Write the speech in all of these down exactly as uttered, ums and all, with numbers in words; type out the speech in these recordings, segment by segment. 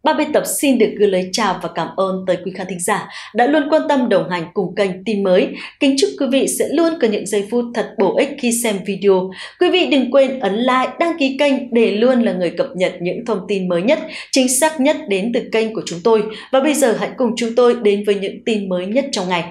Ban biên tập xin được gửi lời chào và cảm ơn tới quý khán thính giả đã luôn quan tâm đồng hành cùng kênh Tin Mới. Kính chúc quý vị sẽ luôn có những giây phút thật bổ ích khi xem video. Quý vị đừng quên ấn like, đăng ký kênh để luôn là người cập nhật những thông tin mới nhất, chính xác nhất đến từ kênh của chúng tôi. Và bây giờ hãy cùng chúng tôi đến với những tin mới nhất trong ngày.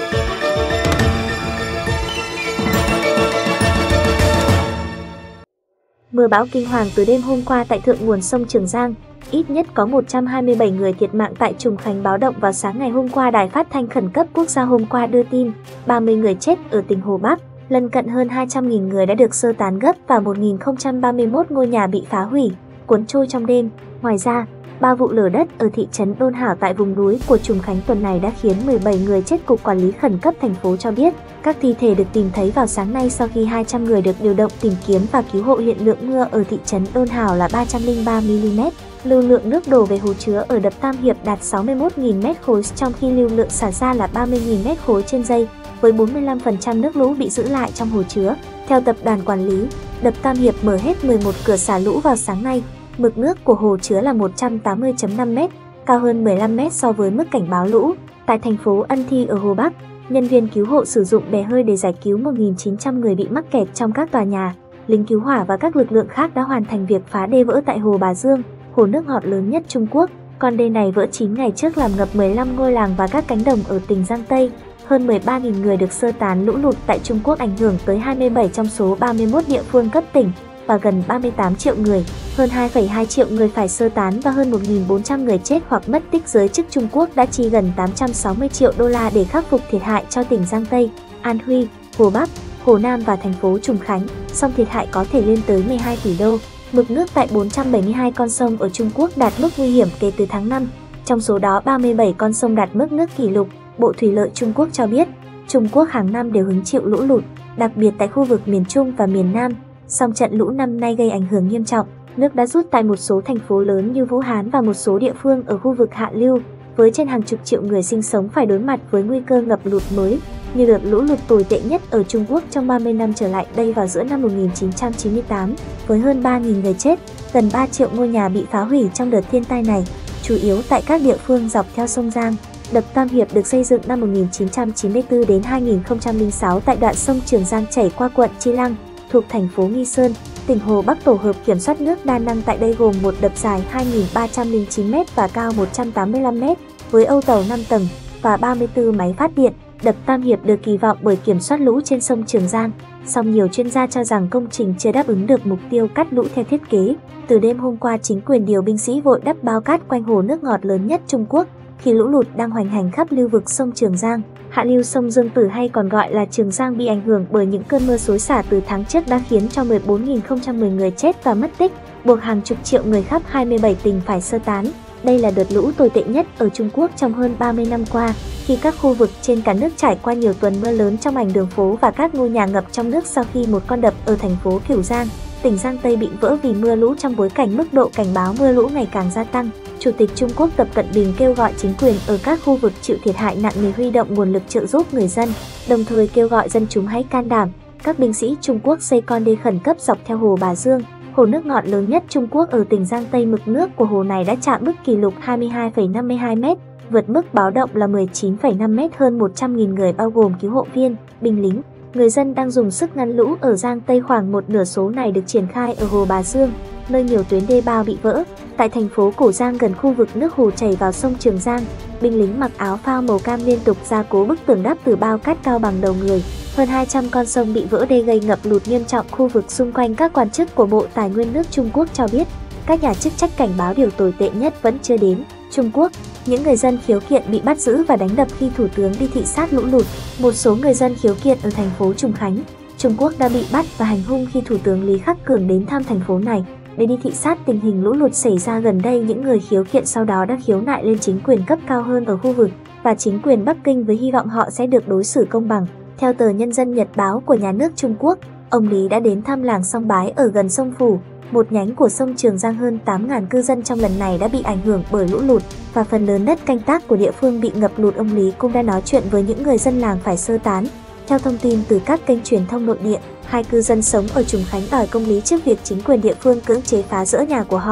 Mưa bão kinh hoàng từ đêm hôm qua tại thượng nguồn sông Trường Giang. Ít nhất có một trăm hai mươi bảy người thiệt mạng tại Trùng Khánh báo động vào sáng ngày hôm qua. Đài phát thanh khẩn cấp quốc gia hôm qua đưa tin ba mươi người chết ở tỉnh Hồ Bắc, lân cận hơn hai trăm nghìn người đã được sơ tán gấp và một nghìn không trăm ba mươi mốt ngôi nhà bị phá hủy, cuốn trôi trong đêm. Ngoài ra, ba vụ lở đất ở thị trấn Đôn Hảo tại vùng núi của Trùng Khánh tuần này đã khiến mười bảy người chết. Cục Quản lý Khẩn cấp thành phố cho biết, các thi thể được tìm thấy vào sáng nay sau khi hai trăm người được điều động tìm kiếm và cứu hộ. Hiện lượng mưa ở thị trấn Đôn Hảo là ba trăm lẻ ba mi-li-mét. Lưu lượng nước đổ về hồ chứa ở đập Tam Hiệp đạt sáu mươi mốt nghìn mét khối, trong khi lưu lượng xả ra là ba mươi nghìn mét khối trên giây, với bốn mươi lăm phần trăm nước lũ bị giữ lại trong hồ chứa. Theo tập đoàn quản lý, đập Tam Hiệp mở hết mười một cửa xả lũ vào sáng nay. Mực nước của hồ chứa là một trăm tám mươi phẩy năm mét, cao hơn mười lăm mét so với mức cảnh báo lũ. Tại thành phố Ân Thi ở Hồ Bắc, nhân viên cứu hộ sử dụng bè hơi để giải cứu một nghìn chín trăm người bị mắc kẹt trong các tòa nhà. Lính cứu hỏa và các lực lượng khác đã hoàn thành việc phá đê vỡ tại hồ Bà Dương, hồ nước ngọt lớn nhất Trung Quốc. Con đê này vỡ chín ngày trước làm ngập mười lăm ngôi làng và các cánh đồng ở tỉnh Giang Tây. Hơn mười ba nghìn người được sơ tán. Lũ lụt tại Trung Quốc ảnh hưởng tới hai mươi bảy trong số ba mươi mốt địa phương cấp tỉnh và gần ba mươi tám triệu người. Hơn hai phẩy hai triệu người phải sơ tán và hơn một nghìn bốn trăm người chết hoặc mất tích. Giới chức Trung Quốc đã chi gần tám trăm sáu mươi triệu đô la để khắc phục thiệt hại cho tỉnh Giang Tây, An Huy, Hồ Bắc, Hồ Nam và thành phố Trùng Khánh, song thiệt hại có thể lên tới mười hai tỷ đô. Mực nước tại bốn trăm bảy mươi hai con sông ở Trung Quốc đạt mức nguy hiểm kể từ tháng năm, trong số đó ba mươi bảy con sông đạt mức nước kỷ lục. Bộ Thủy lợi Trung Quốc cho biết, Trung Quốc hàng năm đều hứng chịu lũ lụt, đặc biệt tại khu vực miền Trung và miền Nam. Song trận lũ năm nay gây ảnh hưởng nghiêm trọng, nước đã rút tại một số thành phố lớn như Vũ Hán và một số địa phương ở khu vực hạ lưu, với trên hàng chục triệu người sinh sống phải đối mặt với nguy cơ ngập lụt mới, như đợt lũ lụt tồi tệ nhất ở Trung Quốc trong ba mươi năm trở lại đây vào giữa năm một nghìn chín trăm chín mươi tám, với hơn ba nghìn người chết, gần ba triệu ngôi nhà bị phá hủy trong đợt thiên tai này, chủ yếu tại các địa phương dọc theo sông Giang. Đập Tam Hiệp được xây dựng năm một nghìn chín trăm chín mươi tư đến hai nghìn không trăm lẻ sáu tại đoạn sông Trường Giang chảy qua quận Chi Lăng, thuộc thành phố Nghi Sơn, tỉnh Hồ Bắc. Tổ hợp kiểm soát nước đa năng tại đây gồm một đập dài hai nghìn ba trăm lẻ chín mét và cao một trăm tám mươi lăm mét, với âu tàu năm tầng và ba mươi tư máy phát điện. Đập Tam Hiệp được kỳ vọng bởi kiểm soát lũ trên sông Trường Giang, song nhiều chuyên gia cho rằng công trình chưa đáp ứng được mục tiêu cắt lũ theo thiết kế. Từ đêm hôm qua, chính quyền điều binh sĩ vội đắp bao cát quanh hồ nước ngọt lớn nhất Trung Quốc, khi lũ lụt đang hoành hành khắp lưu vực sông Trường Giang. Hạ lưu sông Dương Tử hay còn gọi là Trường Giang bị ảnh hưởng bởi những cơn mưa xối xả từ tháng trước đã khiến cho mười bốn nghìn không trăm mười người chết và mất tích, buộc hàng chục triệu người khắp hai mươi bảy tỉnh phải sơ tán. Đây là đợt lũ tồi tệ nhất ở Trung Quốc trong hơn ba mươi năm qua, khi các khu vực trên cả nước trải qua nhiều tuần mưa lớn trong ảnh đường phố và các ngôi nhà ngập trong nước sau khi một con đập ở thành phố Cửu Giang, tỉnh Giang Tây bị vỡ vì mưa lũ. Trong bối cảnh mức độ cảnh báo mưa lũ ngày càng gia tăng, Chủ tịch Trung Quốc Tập Cận Bình kêu gọi chính quyền ở các khu vực chịu thiệt hại nặng nề huy động nguồn lực trợ giúp người dân, đồng thời kêu gọi dân chúng hãy can đảm. Các binh sĩ Trung Quốc xây con đê khẩn cấp dọc theo hồ Bà Dương, hồ nước ngọt lớn nhất Trung Quốc ở tỉnh Giang Tây. Mực nước của hồ này đã chạm mức kỷ lục hai mươi hai phẩy năm mươi hai mét, vượt mức báo động là mười chín phẩy năm mét. Hơn một trăm nghìn người bao gồm cứu hộ viên, binh lính, người dân đang dùng sức ngăn lũ ở Giang Tây. Khoảng một nửa số này được triển khai ở hồ Bà Dương, nơi nhiều tuyến đê bao bị vỡ. Tại thành phố Cổ Giang, gần khu vực nước hồ chảy vào sông Trường Giang, binh lính mặc áo phao màu cam liên tục gia cố bức tường đắp từ bao cát cao bằng đầu người. Hơn hai trăm con sông bị vỡ đê gây ngập lụt nghiêm trọng khu vực xung quanh. Các quan chức của Bộ Tài nguyên nước Trung Quốc cho biết, các nhà chức trách cảnh báo điều tồi tệ nhất vẫn chưa đến. Trung Quốc, những người dân khiếu kiện bị bắt giữ và đánh đập khi thủ tướng đi thị sát lũ lụt. Một số người dân khiếu kiện ở thành phố Trùng Khánh, Trung Quốc đã bị bắt và hành hung khi thủ tướng Lý Khắc Cường đến thăm thành phố này để đi thị sát tình hình lũ lụt xảy ra gần đây. Những người khiếu kiện sau đó đã khiếu nại lên chính quyền cấp cao hơn ở khu vực và chính quyền Bắc Kinh với hy vọng họ sẽ được đối xử công bằng. Theo tờ Nhân dân Nhật báo của nhà nước Trung Quốc, ông Lý đã đến thăm làng Song Bái ở gần sông Phủ, một nhánh của sông Trường Giang. Hơn tám nghìn cư dân trong lần này đã bị ảnh hưởng bởi lũ lụt và phần lớn đất canh tác của địa phương bị ngập lụt. Ông Lý cũng đã nói chuyện với những người dân làng phải sơ tán. Theo thông tin từ các kênh truyền thông nội địa, hai cư dân sống ở Trùng Khánh đòi công lý trước việc chính quyền địa phương cưỡng chế phá rỡ nhà của họ.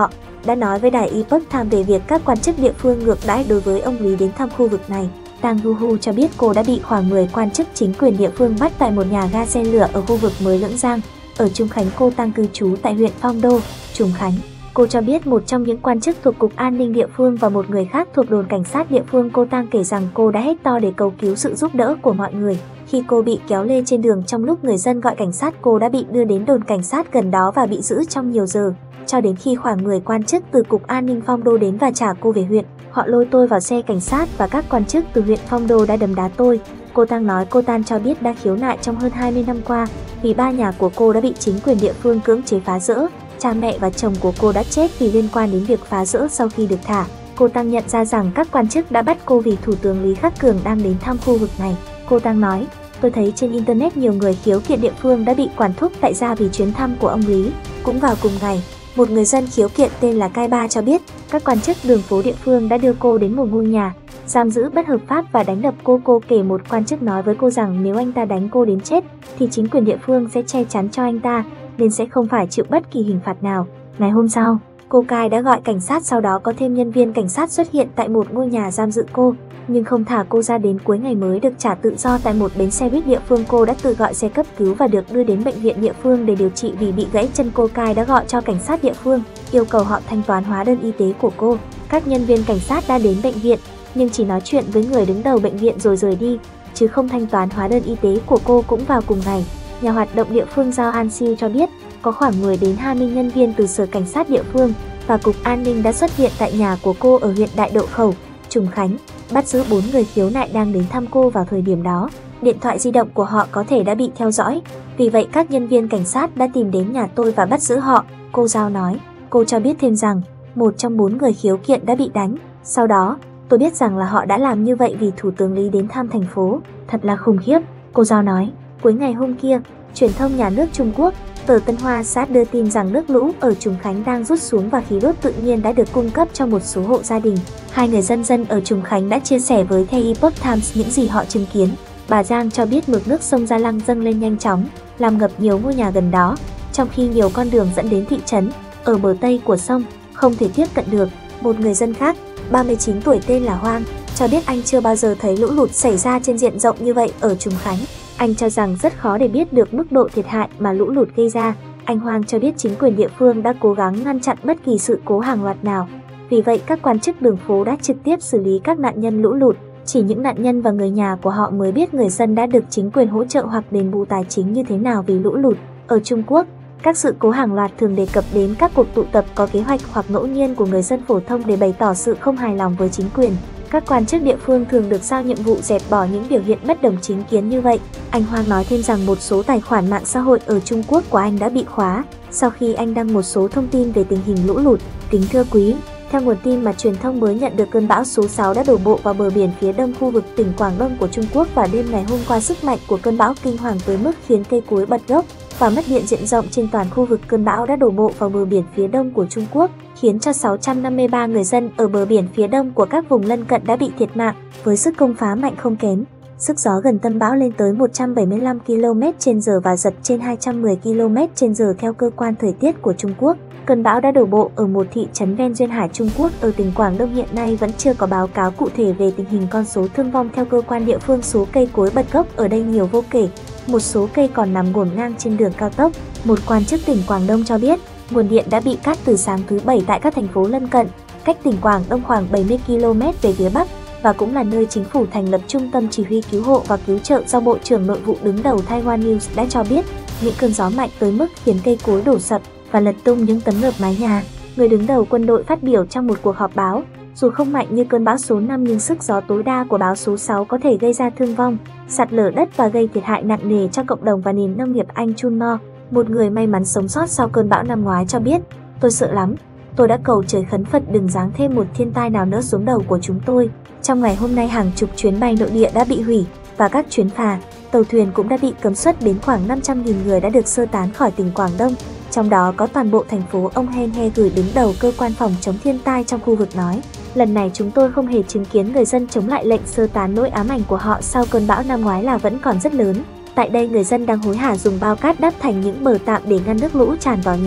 đã nói với đài Epoch Times về việc các quan chức địa phương ngược đãi đối với ông Lý đến thăm khu vực này. Tang Hu cho biết cô đã bị khoảng mười quan chức chính quyền địa phương bắt tại một nhà ga xe lửa ở khu vực mới Lưỡng Giang. Ở Trùng Khánh, cô Tang cư trú tại huyện Phong Đô, Trùng Khánh. Cô cho biết một trong những quan chức thuộc Cục An ninh địa phương và một người khác thuộc đồn cảnh sát địa phương. Cô Tang kể rằng cô đã hét to để cầu cứu sự giúp đỡ của mọi người. Khi cô bị kéo lê trên đường trong lúc người dân gọi cảnh sát, cô đã bị đưa đến đồn cảnh sát gần đó và bị giữ trong nhiều giờ, cho đến khi khoảng mười quan chức từ Cục An ninh Phong Đô đến và trả cô về huyện. Họ lôi tôi vào xe cảnh sát và các quan chức từ huyện Phong Đô đã đấm đá tôi. Cô Tang nói cô Tang cho biết đã khiếu nại trong hơn hai mươi năm qua vì ba nhà của cô đã bị chính quyền địa phương cưỡng chế phá rỡ. Cha mẹ và chồng của cô đã chết vì liên quan đến việc phá rỡ sau khi được thả. Cô Tang nhận ra rằng các quan chức đã bắt cô vì Thủ tướng Lý Khắc Cường đang đến thăm khu vực này. Cô Tang nói, tôi thấy trên Internet nhiều người khiếu kiện địa phương đã bị quản thúc tại gia vì chuyến thăm của ông Lý. Cũng vào cùng ngày, một người dân khiếu kiện tên là Cai Ba cho biết các quan chức đường phố địa phương đã đưa cô đến một ngôi nhà, giam giữ bất hợp pháp và đánh đập cô. Cô kể một quan chức nói với cô rằng nếu anh ta đánh cô đến chết thì chính quyền địa phương sẽ che chắn cho anh ta, nên sẽ không phải chịu bất kỳ hình phạt nào. Ngày hôm sau, cô Cai đã gọi cảnh sát, sau đó có thêm nhân viên cảnh sát xuất hiện tại một ngôi nhà giam giữ cô, nhưng không thả cô ra đến cuối ngày mới được trả tự do tại một bến xe buýt địa phương. Cô đã tự gọi xe cấp cứu và được đưa đến bệnh viện địa phương để điều trị vì bị gãy chân. Cô Cai đã gọi cho cảnh sát địa phương, yêu cầu họ thanh toán hóa đơn y tế của cô. Các nhân viên cảnh sát đã đến bệnh viện, nhưng chỉ nói chuyện với người đứng đầu bệnh viện rồi rời đi, chứ không thanh toán hóa đơn y tế của cô. Cũng vào cùng ngày, nhà hoạt động địa phương Giao An Siêu cho biết có khoảng mười đến hai mươi nhân viên từ Sở Cảnh sát địa phương và Cục An ninh đã xuất hiện tại nhà của cô ở huyện Đại Độ Khẩu, Trùng Khánh, bắt giữ bốn người khiếu nại đang đến thăm cô vào thời điểm đó. Điện thoại di động của họ có thể đã bị theo dõi, vì vậy các nhân viên cảnh sát đã tìm đến nhà tôi và bắt giữ họ, cô Giao nói. Cô cho biết thêm rằng một trong bốn người khiếu kiện đã bị đánh. Sau đó, tôi biết rằng là họ đã làm như vậy vì Thủ tướng Lý đến thăm thành phố. Thật là khủng khiếp, cô Giao nói. Cuối ngày hôm kia, truyền thông nhà nước Trung Quốc, tờ Tân Hoa Sát đưa tin rằng nước lũ ở Trùng Khánh đang rút xuống và khí đốt tự nhiên đã được cung cấp cho một số hộ gia đình. Hai người dân dân ở Trùng Khánh đã chia sẻ với The Epoch Times những gì họ chứng kiến. Bà Giang cho biết mực nước sông Gia Lăng dâng lên nhanh chóng, làm ngập nhiều ngôi nhà gần đó, trong khi nhiều con đường dẫn đến thị trấn ở bờ tây của sông không thể tiếp cận được. Một người dân khác, ba mươi chín tuổi tên là Hoang, cho biết anh chưa bao giờ thấy lũ lụt xảy ra trên diện rộng như vậy ở Trùng Khánh. Anh cho rằng rất khó để biết được mức độ thiệt hại mà lũ lụt gây ra. Anh Hoang cho biết chính quyền địa phương đã cố gắng ngăn chặn bất kỳ sự cố hàng loạt nào. Vì vậy các quan chức đường phố đã trực tiếp xử lý các nạn nhân lũ lụt. Chỉ những nạn nhân và người nhà của họ mới biết người dân đã được chính quyền hỗ trợ hoặc đền bù tài chính như thế nào vì lũ lụt. Ở Trung Quốc, các sự cố hàng loạt thường đề cập đến các cuộc tụ tập có kế hoạch hoặc ngẫu nhiên của người dân phổ thông để bày tỏ sự không hài lòng với chính quyền. Các quan chức địa phương thường được giao nhiệm vụ dẹp bỏ những biểu hiện bất đồng chính kiến như vậy. Anh Hoang nói thêm rằng một số tài khoản mạng xã hội ở Trung Quốc của anh đã bị khóa sau khi anh đăng một số thông tin về tình hình lũ lụt. Kính thưa quý, theo nguồn tin mà truyền thông mới nhận được, cơn bão số sáu đã đổ bộ vào bờ biển phía đông khu vực tỉnh Quảng Đông của Trung Quốc vào đêm ngày hôm qua. Sức mạnh của cơn bão kinh hoàng tới mức khiến cây cối bật gốc và mất điện diện rộng trên toàn khu vực. Cơn bão đã đổ bộ vào bờ biển phía đông của Trung Quốc, khiến cho sáu trăm năm mươi ba người dân ở bờ biển phía đông của các vùng lân cận đã bị thiệt mạng. Với sức công phá mạnh không kém, sức gió gần tâm bão lên tới một trăm bảy mươi lăm ki lô mét trên giờ và giật trên hai trăm mười ki lô mét trên giờ theo cơ quan thời tiết của Trung Quốc. Cơn bão đã đổ bộ ở một thị trấn ven duyên hải Trung Quốc ở tỉnh Quảng Đông. Hiện nay vẫn chưa có báo cáo cụ thể về tình hình con số thương vong. Theo cơ quan địa phương, số cây cối bật gốc ở đây nhiều vô kể, một số cây còn nằm ngổn ngang trên đường cao tốc. Một quan chức tỉnh Quảng Đông cho biết nguồn điện đã bị cắt từ sáng thứ Bảy tại các thành phố lân cận, cách tỉnh Quảng Đông khoảng bảy mươi ki lô mét về phía bắc, và cũng là nơi chính phủ thành lập Trung tâm Chỉ huy Cứu hộ và Cứu trợ do Bộ trưởng Nội vụ đứng đầu. Taiwan News đã cho biết những cơn gió mạnh tới mức khiến cây cối đổ sập và lật tung những tấm lợp mái nhà. Người đứng đầu quân đội phát biểu trong một cuộc họp báo, dù không mạnh như cơn bão số năm nhưng sức gió tối đa của bão số sáu có thể gây ra thương vong, sạt lở đất và gây thiệt hại nặng nề cho cộng đồng và nền nông nghiệp. Anh Chun Mo, một người may mắn sống sót sau cơn bão năm ngoái cho biết, tôi sợ lắm, tôi đã cầu trời khấn Phật đừng giáng thêm một thiên tai nào nữa xuống đầu của chúng tôi. Trong ngày hôm nay, hàng chục chuyến bay nội địa đã bị hủy và các chuyến phà, tàu thuyền cũng đã bị cấm xuất. Đến khoảng năm trăm nghìn người đã được sơ tán khỏi tỉnh Quảng Đông, trong đó có toàn bộ thành phố. Ông Hen He gửi đứng đầu cơ quan phòng chống thiên tai trong khu vực nói, lần này chúng tôi không hề chứng kiến người dân chống lại lệnh sơ tán. Nỗi ám ảnh của họ sau cơn bão năm ngoái là vẫn còn rất lớn. Tại đây, người dân đang hối hả dùng bao cát đắp thành những bờ tạm để ngăn nước lũ tràn vào nhà.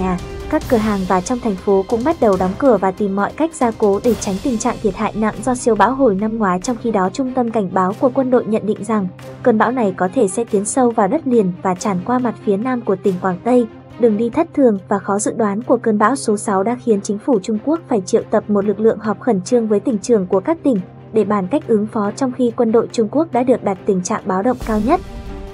Các cửa hàng và trong thành phố cũng bắt đầu đóng cửa và tìm mọi cách gia cố để tránh tình trạng thiệt hại nặng do siêu bão hồi năm ngoái. Trong khi đó, Trung tâm Cảnh báo của quân đội nhận định rằng cơn bão này có thể sẽ tiến sâu vào đất liền và tràn qua mặt phía nam của tỉnh Quảng Tây. Đường đi thất thường và khó dự đoán của cơn bão số sáu đã khiến chính phủ Trung Quốc phải triệu tập một lực lượng họp khẩn trương với tỉnh trưởng của các tỉnh để bàn cách ứng phó, trong khi quân đội Trung Quốc đã được đặt tình trạng báo động cao nhất.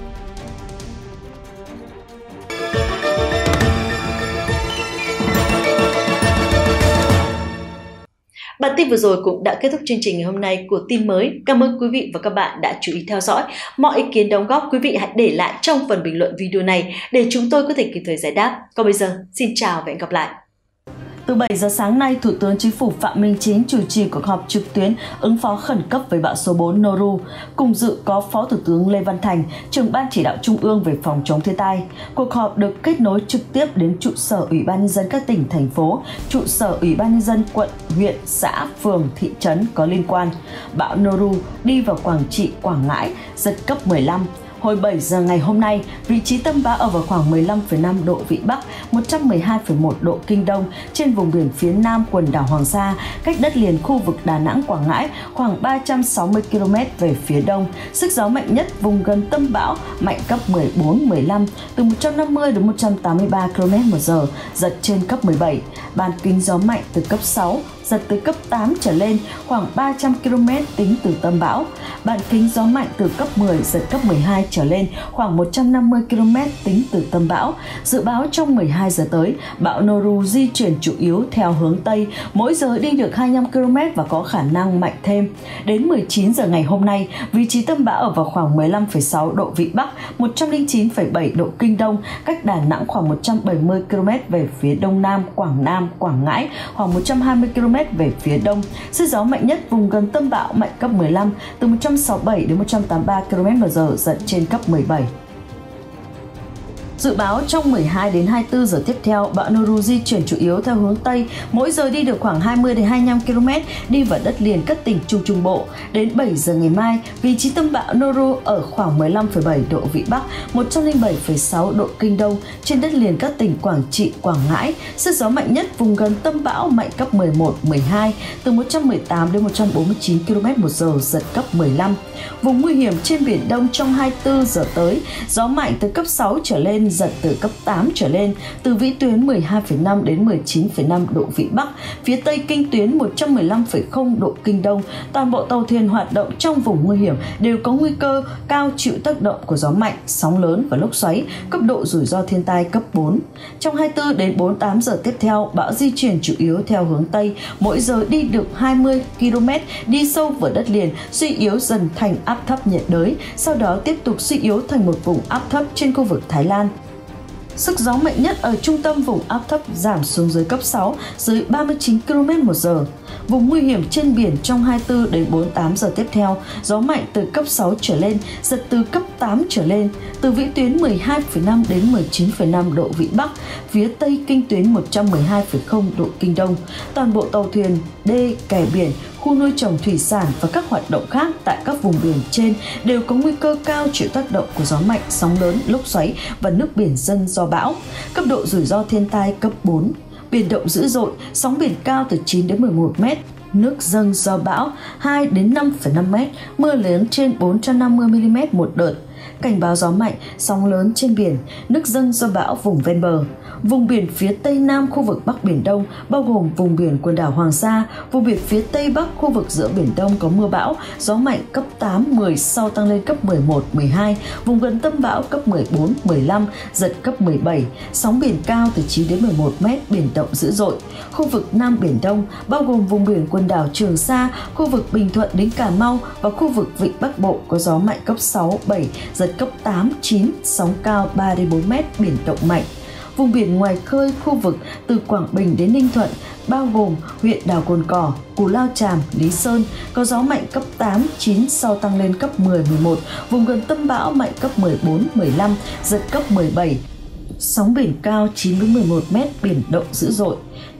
Bản tin vừa rồi cũng đã kết thúc chương trình ngày hôm nay của Tin Mới. Cảm ơn quý vị và các bạn đã chú ý theo dõi. Mọi ý kiến đóng góp quý vị hãy để lại trong phần bình luận video này để chúng tôi có thể kịp thời giải đáp. Còn bây giờ, xin chào và hẹn gặp lại. Từ bảy giờ sáng nay, Thủ tướng Chính phủ Phạm Minh Chính chủ trì cuộc họp trực tuyến ứng phó khẩn cấp với bão số bốn Noru. Cùng dự có Phó Thủ tướng Lê Văn Thành, trưởng Ban Chỉ đạo Trung ương về phòng chống thiên tai. Cuộc họp được kết nối trực tiếp đến trụ sở Ủy ban Nhân dân các tỉnh, thành phố, trụ sở Ủy ban Nhân dân quận, huyện, xã, phường, thị trấn có liên quan. Bão Noru đi vào Quảng Trị, Quảng Ngãi, giật cấp mười lăm. Hồi bảy giờ ngày hôm nay, vị trí tâm bão ở vào khoảng mười lăm phẩy năm độ Vĩ Bắc, một trăm mười hai phẩy một độ Kinh Đông trên vùng biển phía nam quần đảo Hoàng Sa, cách đất liền khu vực Đà Nẵng, Quảng Ngãi khoảng ba trăm sáu mươi ki lô mét về phía đông. Sức gió mạnh nhất vùng gần tâm bão mạnh cấp mười bốn mười lăm, từ một trăm năm mươi đến một trăm tám mươi ba ki lô mét một giờ, giật trên cấp mười bảy. Bán kính gió mạnh từ cấp sáu, giật từ cấp tám trở lên, khoảng ba trăm ki lô mét tính từ tâm bão. Bán kính gió mạnh từ cấp mười, giật cấp mười hai trở lên, khoảng một trăm năm mươi ki lô mét tính từ tâm bão. Dự báo trong mười hai giờ tới, bão Noru di chuyển chủ yếu theo hướng Tây, mỗi giờ đi được hai mươi lăm ki lô mét và có khả năng mạnh thêm. Đến mười chín giờ ngày hôm nay, vị trí tâm bão ở vào khoảng mười lăm phẩy sáu độ Vĩ Bắc, một trăm lẻ chín phẩy bảy độ Kinh Đông, cách Đà Nẵng khoảng một trăm bảy mươi ki lô mét về phía đông nam, Quảng Nam, Quảng Ngãi khoảng một trăm hai mươi ki lô mét về phía đông. Sức gió mạnh nhất vùng gần tâm bão mạnh cấp mười lăm, từ một trăm sáu mươi bảy đến một trăm tám mươi ba ki lô mét một giờ, giật trên cấp mười bảy. Dự báo trong mười hai đến hai mươi tư giờ tiếp theo, bão Noru di chuyển chủ yếu theo hướng Tây, mỗi giờ đi được khoảng hai mươi đến hai mươi lăm ki lô mét, đi vào đất liền các tỉnh Trung Trung Bộ. Đến bảy giờ ngày mai, vị trí tâm bão Noru ở khoảng mười lăm phẩy bảy độ Vĩ Bắc, một trăm lẻ bảy phẩy sáu độ Kinh Đông trên đất liền các tỉnh Quảng Trị, Quảng Ngãi. Sức gió mạnh nhất vùng gần tâm bão mạnh cấp mười một mười hai, từ một trăm mười tám đến một trăm bốn mươi chín ki lô mét một giờ, giật cấp mười lăm. Vùng nguy hiểm trên Biển Đông trong hai mươi tư giờ tới, gió mạnh từ cấp sáu trở lên, giật từ cấp tám trở lên, từ vĩ tuyến mười hai phẩy năm đến mười chín phẩy năm độ Vĩ Bắc, phía Tây kinh tuyến một trăm mười lăm phẩy không độ Kinh Đông. Toàn bộ tàu thuyền hoạt động trong vùng nguy hiểm đều có nguy cơ cao chịu tác động của gió mạnh, sóng lớn và lốc xoáy, cấp độ rủi ro thiên tai cấp bốn. Trong hai mươi tư đến bốn mươi tám giờ tiếp theo, bão di chuyển chủ yếu theo hướng Tây, mỗi giờ đi được hai mươi ki lô mét, đi sâu vào đất liền, suy yếu dần thành áp thấp nhiệt đới, sau đó tiếp tục suy yếu thành một vùng áp thấp trên khu vực Thái Lan. Sức gió mạnh nhất ở trung tâm vùng áp thấp giảm xuống dưới cấp sáu, dưới ba mươi chín ki lô mét một giờ. Vùng nguy hiểm trên biển trong hai mươi tư đến bốn mươi tám giờ tiếp theo, gió mạnh từ cấp sáu trở lên, giật từ cấp tám trở lên, từ vĩ tuyến mười hai phẩy năm đến mười chín phẩy năm độ Vĩ Bắc, phía Tây kinh tuyến một trăm mười hai phẩy không độ Kinh Đông. Toàn bộ tàu thuyền, đê, kè biển, khu nuôi trồng thủy sản và các hoạt động khác tại các vùng biển trên đều có nguy cơ cao chịu tác động của gió mạnh, sóng lớn, lốc xoáy và nước biển dâng do bão. Cấp độ rủi ro thiên tai cấp bốn. Biển động dữ dội, sóng biển cao từ chín đến mười một mét, nước dâng do bão hai đến năm phẩy năm mét, mưa lớn trên bốn trăm năm mươi mi li mét một đợt. Cảnh báo gió mạnh, sóng lớn trên biển, nước dâng do bão vùng ven bờ. Vùng biển phía Tây Nam khu vực Bắc Biển Đông, bao gồm vùng biển quần đảo Hoàng Sa, vùng biển phía Tây Bắc khu vực giữa Biển Đông có mưa bão, gió mạnh cấp tám, mười, sau tăng lên cấp mười một, mười hai, vùng gần tâm bão cấp mười bốn, mười lăm, giật cấp mười bảy, sóng biển cao từ chín đến mười một mét, biển động dữ dội. Khu vực Nam Biển Đông, bao gồm vùng biển quần đảo Trường Sa, khu vực Bình Thuận đến Cà Mau và khu vực Vịnh Bắc Bộ có gió mạnh cấp sáu, bảy, giật cấp tám, chín, sóng cao ba đến bốn mét, biển động mạnh. Vùng biển ngoài khơi khu vực từ Quảng Bình đến Ninh Thuận, bao gồm huyện đảo Cồn Cỏ, Cù Lao Chàm, Lý Sơn, có gió mạnh cấp tám, chín, sau tăng lên cấp mười, mười một, vùng gần tâm bão mạnh cấp mười bốn, mười lăm, giật cấp mười bảy. Sóng biển cao chín đến mười một mét, biển động dữ dội. Từ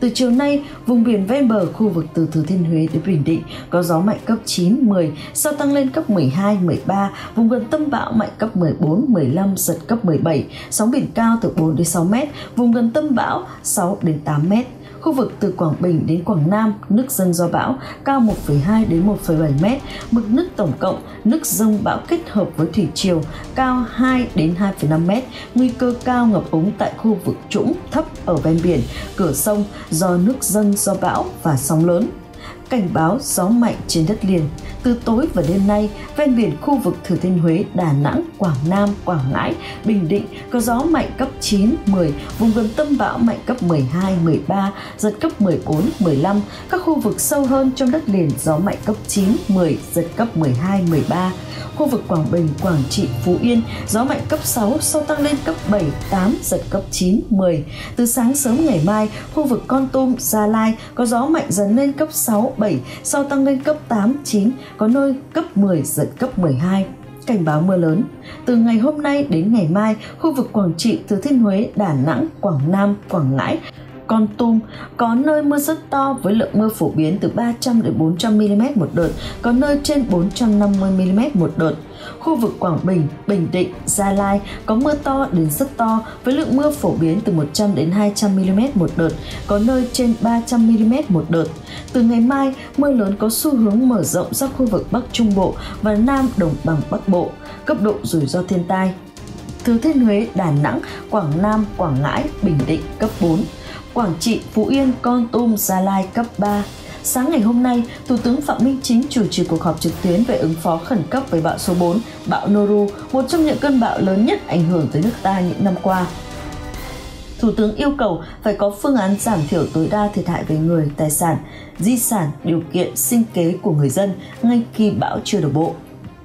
Từ chiều nay, vùng biển ven bờ khu vực từ Thừa Thiên Huế đến Bình Định có gió mạnh cấp chín, mười, sau tăng lên cấp mười hai, mười ba, vùng gần tâm bão mạnh cấp mười bốn, mười lăm, giật cấp mười bảy, sóng biển cao từ bốn đến sáu mét, vùng gần tâm bão sáu đến tám mét. Khu vực từ Quảng Bình đến Quảng Nam, nước dâng do bão cao một phẩy hai đến một phẩy bảy mét, mực nước tổng cộng nước dâng bão kết hợp với thủy triều cao hai đến hai phẩy năm mét, nguy cơ cao ngập úng tại khu vực trũng thấp ở ven biển, cửa sông do nước dâng do bão và sóng lớn. Cảnh báo gió mạnh trên đất liền. Từ tối và đêm nay, ven biển khu vực Thừa Thiên Huế, Đà Nẵng, Quảng Nam, Quảng Ngãi, Bình Định có gió mạnh cấp chín, mười, vùng gần tâm bão mạnh cấp mười hai, mười ba, giật cấp mười bốn, mười lăm. Các khu vực sâu hơn trong đất liền gió mạnh cấp chín, mười, giật cấp mười hai, mười ba. Khu vực Quảng Bình, Quảng Trị, Phú Yên gió mạnh cấp sáu, sau tăng lên cấp bảy, tám, giật cấp chín, mười. Từ sáng sớm ngày mai, khu vực Kon Tum, Gia Lai có gió mạnh dần lên cấp sáu, bảy, sau tăng lên cấp tám, chín, có nơi cấp mười, giật cấp mười hai. Cảnh báo mưa lớn. Từ ngày hôm nay đến ngày mai, khu vực Quảng Trị, Thừa Thiên Huế, Đà Nẵng, Quảng Nam, Quảng Ngãi, Kon Tum có nơi mưa rất to với lượng mưa phổ biến từ ba trăm đến bốn trăm mi li mét một đợt, có nơi trên bốn trăm năm mươi mi li mét một đợt. Khu vực Quảng Bình, Bình Định, Gia Lai có mưa to đến rất to với lượng mưa phổ biến từ một trăm đến hai trăm mi li mét một đợt, có nơi trên ba trăm mi li mét một đợt. Từ ngày mai, mưa lớn có xu hướng mở rộng ra khu vực Bắc Trung Bộ và Nam Đồng bằng Bắc Bộ. Cấp độ rủi ro thiên tai: Thừa Thiên Huế, Đà Nẵng, Quảng Nam, Quảng Ngãi, Bình Định cấp bốn. Quảng Trị, Phú Yên, Kon Tum, Gia Lai cấp ba. Sáng ngày hôm nay, Thủ tướng Phạm Minh Chính chủ trì cuộc họp trực tuyến về ứng phó khẩn cấp với bão số bốn, bão Noru, một trong những cơn bão lớn nhất ảnh hưởng tới nước ta những năm qua. Thủ tướng yêu cầu phải có phương án giảm thiểu tối đa thiệt hại về người, tài sản, di sản, điều kiện sinh kế của người dân ngay khi bão chưa đổ bộ.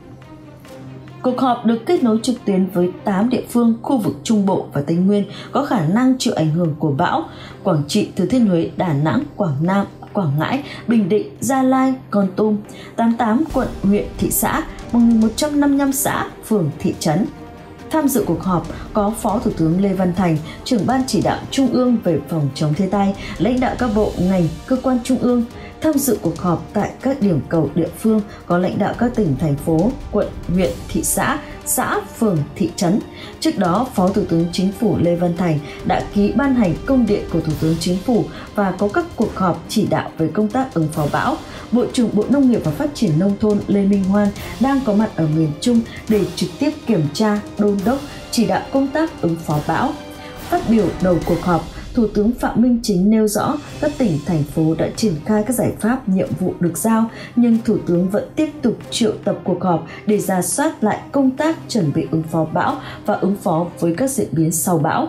Cuộc họp được kết nối trực tuyến với tám địa phương khu vực Trung Bộ và Tây Nguyên có khả năng chịu ảnh hưởng của bão: Quảng Trị, Thừa Thiên Huế, Đà Nẵng, Quảng Nam, Quảng Ngãi, Bình Định, Gia Lai, Kon Tum, tám mươi tám quận, huyện, thị xã, một nghìn một trăm năm mươi lăm xã, phường, thị trấn. Tham dự cuộc họp có Phó Thủ tướng Lê Văn Thành, trưởng Ban Chỉ đạo Trung ương về phòng chống thiên tai, lãnh đạo các bộ, ngành, cơ quan trung ương. Tham dự cuộc họp tại các điểm cầu địa phương có lãnh đạo các tỉnh, thành phố, quận, huyện, thị xã, xã, phường, thị trấn. Trước đó, Phó Thủ tướng Chính phủ Lê Văn Thành đã ký ban hành công điện của Thủ tướng Chính phủ và có các cuộc họp chỉ đạo về công tác ứng phó bão. Bộ trưởng Bộ Nông nghiệp và Phát triển Nông thôn Lê Minh Hoan đang có mặt ở miền Trung để trực tiếp kiểm tra, đôn đốc, chỉ đạo công tác ứng phó bão. Phát biểu đầu cuộc họp, Thủ tướng Phạm Minh Chính nêu rõ các tỉnh, thành phố đã triển khai các giải pháp, nhiệm vụ được giao, nhưng Thủ tướng vẫn tiếp tục triệu tập cuộc họp để rà soát lại công tác chuẩn bị ứng phó bão và ứng phó với các diễn biến sau bão.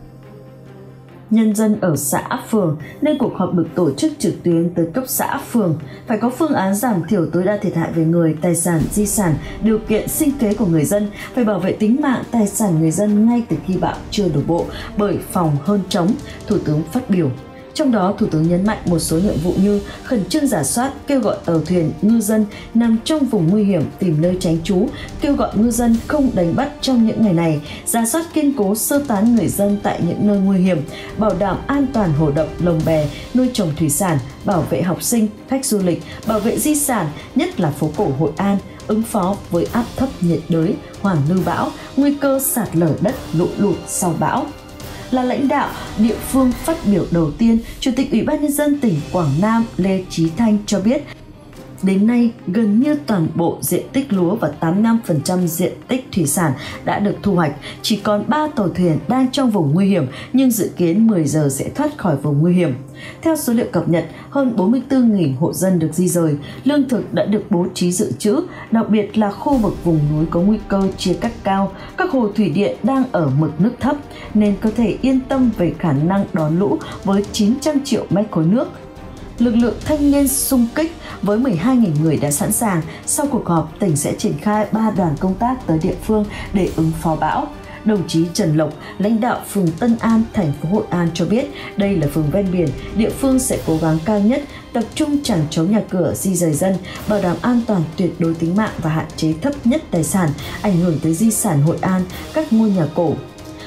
Nhân dân ở xã, phường nên cuộc họp được tổ chức trực tuyến tới cấp xã, phường, phải có phương án giảm thiểu tối đa thiệt hại về người, tài sản, di sản, điều kiện sinh kế của người dân, phải bảo vệ tính mạng, tài sản người dân ngay từ khi bão chưa đổ bộ, bởi phòng hơn chống, Thủ tướng phát biểu. Trong đó, Thủ tướng nhấn mạnh một số nhiệm vụ như khẩn trương rà soát, kêu gọi tàu thuyền, ngư dân nằm trong vùng nguy hiểm tìm nơi tránh trú, kêu gọi ngư dân không đánh bắt trong những ngày này, rà soát kiên cố sơ tán người dân tại những nơi nguy hiểm, bảo đảm an toàn hồ đập, lồng bè, nuôi trồng thủy sản, bảo vệ học sinh, khách du lịch, bảo vệ di sản, nhất là phố cổ Hội An, ứng phó với áp thấp nhiệt đới, hoàn lưu bão, nguy cơ sạt lở đất, lũ lụt sau bão. Là lãnh đạo địa phương phát biểu đầu tiên, Chủ tịch Ủy ban Nhân dân tỉnh Quảng Nam Lê Chí Thanh cho biết, đến nay gần như toàn bộ diện tích lúa và tám mươi lăm phần trăm diện tích thủy sản đã được thu hoạch, chỉ còn ba tàu thuyền đang trong vùng nguy hiểm nhưng dự kiến mười giờ sẽ thoát khỏi vùng nguy hiểm. Theo số liệu cập nhật, hơn bốn mươi tư nghìn hộ dân được di rời, lương thực đã được bố trí dự trữ, đặc biệt là khu vực vùng núi có nguy cơ chia cắt cao, các hồ thủy điện đang ở mực nước thấp nên có thể yên tâm về khả năng đón lũ với chín trăm triệu mét khối nước. Lực lượng thanh niên xung kích với mười hai nghìn người đã sẵn sàng. Sau cuộc họp, tỉnh sẽ triển khai ba đoàn công tác tới địa phương để ứng phó bão. Đồng chí Trần Lộc, lãnh đạo phường Tân An, thành phố Hội An cho biết đây là phường ven biển, địa phương sẽ cố gắng cao nhất tập trung chẳng chống nhà cửa, di rời dân, bảo đảm an toàn tuyệt đối tính mạng và hạn chế thấp nhất tài sản ảnh hưởng tới di sản Hội An, các ngôi nhà cổ.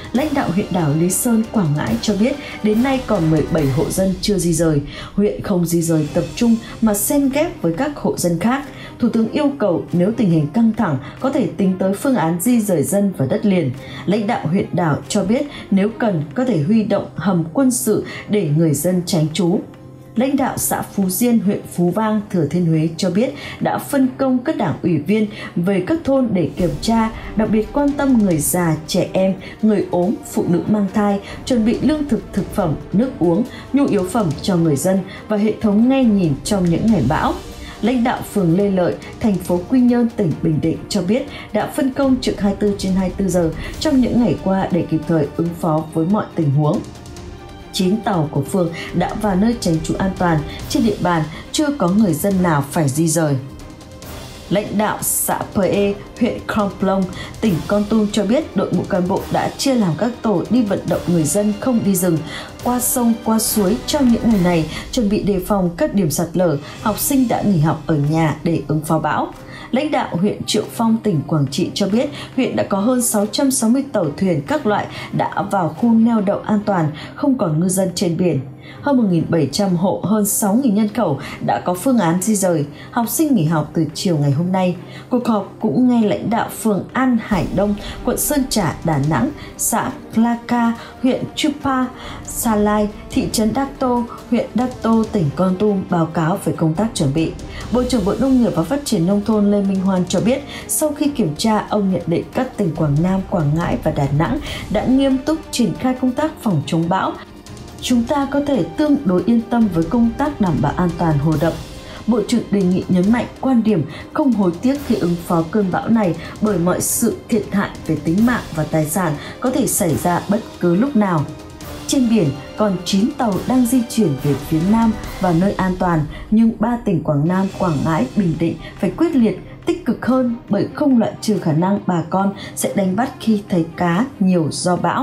Lãnh đạo huyện đảo Lý Sơn, Quảng Ngãi cho biết đến nay còn mười bảy hộ dân chưa di rời. Huyện không di rời tập trung mà xen ghép với các hộ dân khác. Thủ tướng yêu cầu nếu tình hình căng thẳng có thể tính tới phương án di rời dân và đất liền. Lãnh đạo huyện đảo cho biết nếu cần có thể huy động hầm quân sự để người dân tránh trú. Lãnh đạo xã Phú Diên, huyện Phú Vang, Thừa Thiên Huế cho biết đã phân công các đảng ủy viên về các thôn để kiểm tra, đặc biệt quan tâm người già, trẻ em, người ốm, phụ nữ mang thai, chuẩn bị lương thực, thực phẩm, nước uống, nhu yếu phẩm cho người dân và hệ thống nghe nhìn trong những ngày bão. Lãnh đạo phường Lê Lợi, thành phố Quy Nhơn, tỉnh Bình Định cho biết đã phân công trực hai mươi tư trên hai mươi tư giờ trong những ngày qua để kịp thời ứng phó với mọi tình huống. chín tàu của phường đã vào nơi tránh trú an toàn, trên địa bàn chưa có người dân nào phải di rời. Lãnh đạo xã Pê, huyện Krông Plong, tỉnh Kon Tum cho biết đội ngũ cán bộ đã chia làm các tổ đi vận động người dân không đi rừng, qua sông, qua suối trong những ngày này, chuẩn bị đề phòng các điểm sạt lở, học sinh đã nghỉ học ở nhà để ứng phó bão. Lãnh đạo huyện Triệu Phong, tỉnh Quảng Trị cho biết huyện đã có hơn sáu trăm sáu mươi tàu thuyền các loại đã vào khu neo đậu an toàn, không còn ngư dân trên biển. Hơn một nghìn bảy trăm hộ, hơn sáu nghìn nhân khẩu đã có phương án di rời, học sinh nghỉ học từ chiều ngày hôm nay. Cuộc họp cũng nghe lãnh đạo phường An Hải Đông, quận Sơn Trà, Đà Nẵng, xã Klaka, huyện Chupa, Sa Lai, thị trấn Đắc Tô, huyện Đắc Tô, tỉnh Kon Tum báo cáo về công tác chuẩn bị. Bộ trưởng Bộ Nông nghiệp và Phát triển Nông thôn Lê Minh Hoan cho biết sau khi kiểm tra, ông nhận định các tỉnh Quảng Nam, Quảng Ngãi và Đà Nẵng đã nghiêm túc triển khai công tác phòng chống bão. Chúng ta có thể tương đối yên tâm với công tác đảm bảo an toàn hồ đập. Bộ trưởng đề nghị nhấn mạnh quan điểm không hối tiếc khi ứng phó cơn bão này bởi mọi sự thiệt hại về tính mạng và tài sản có thể xảy ra bất cứ lúc nào. Trên biển còn chín tàu đang di chuyển về phía Nam vào nơi an toàn, nhưng ba tỉnh Quảng Nam, Quảng Ngãi, Bình Định phải quyết liệt, tích cực hơn bởi không loại trừ khả năng bà con sẽ đánh bắt khi thấy cá nhiều do bão.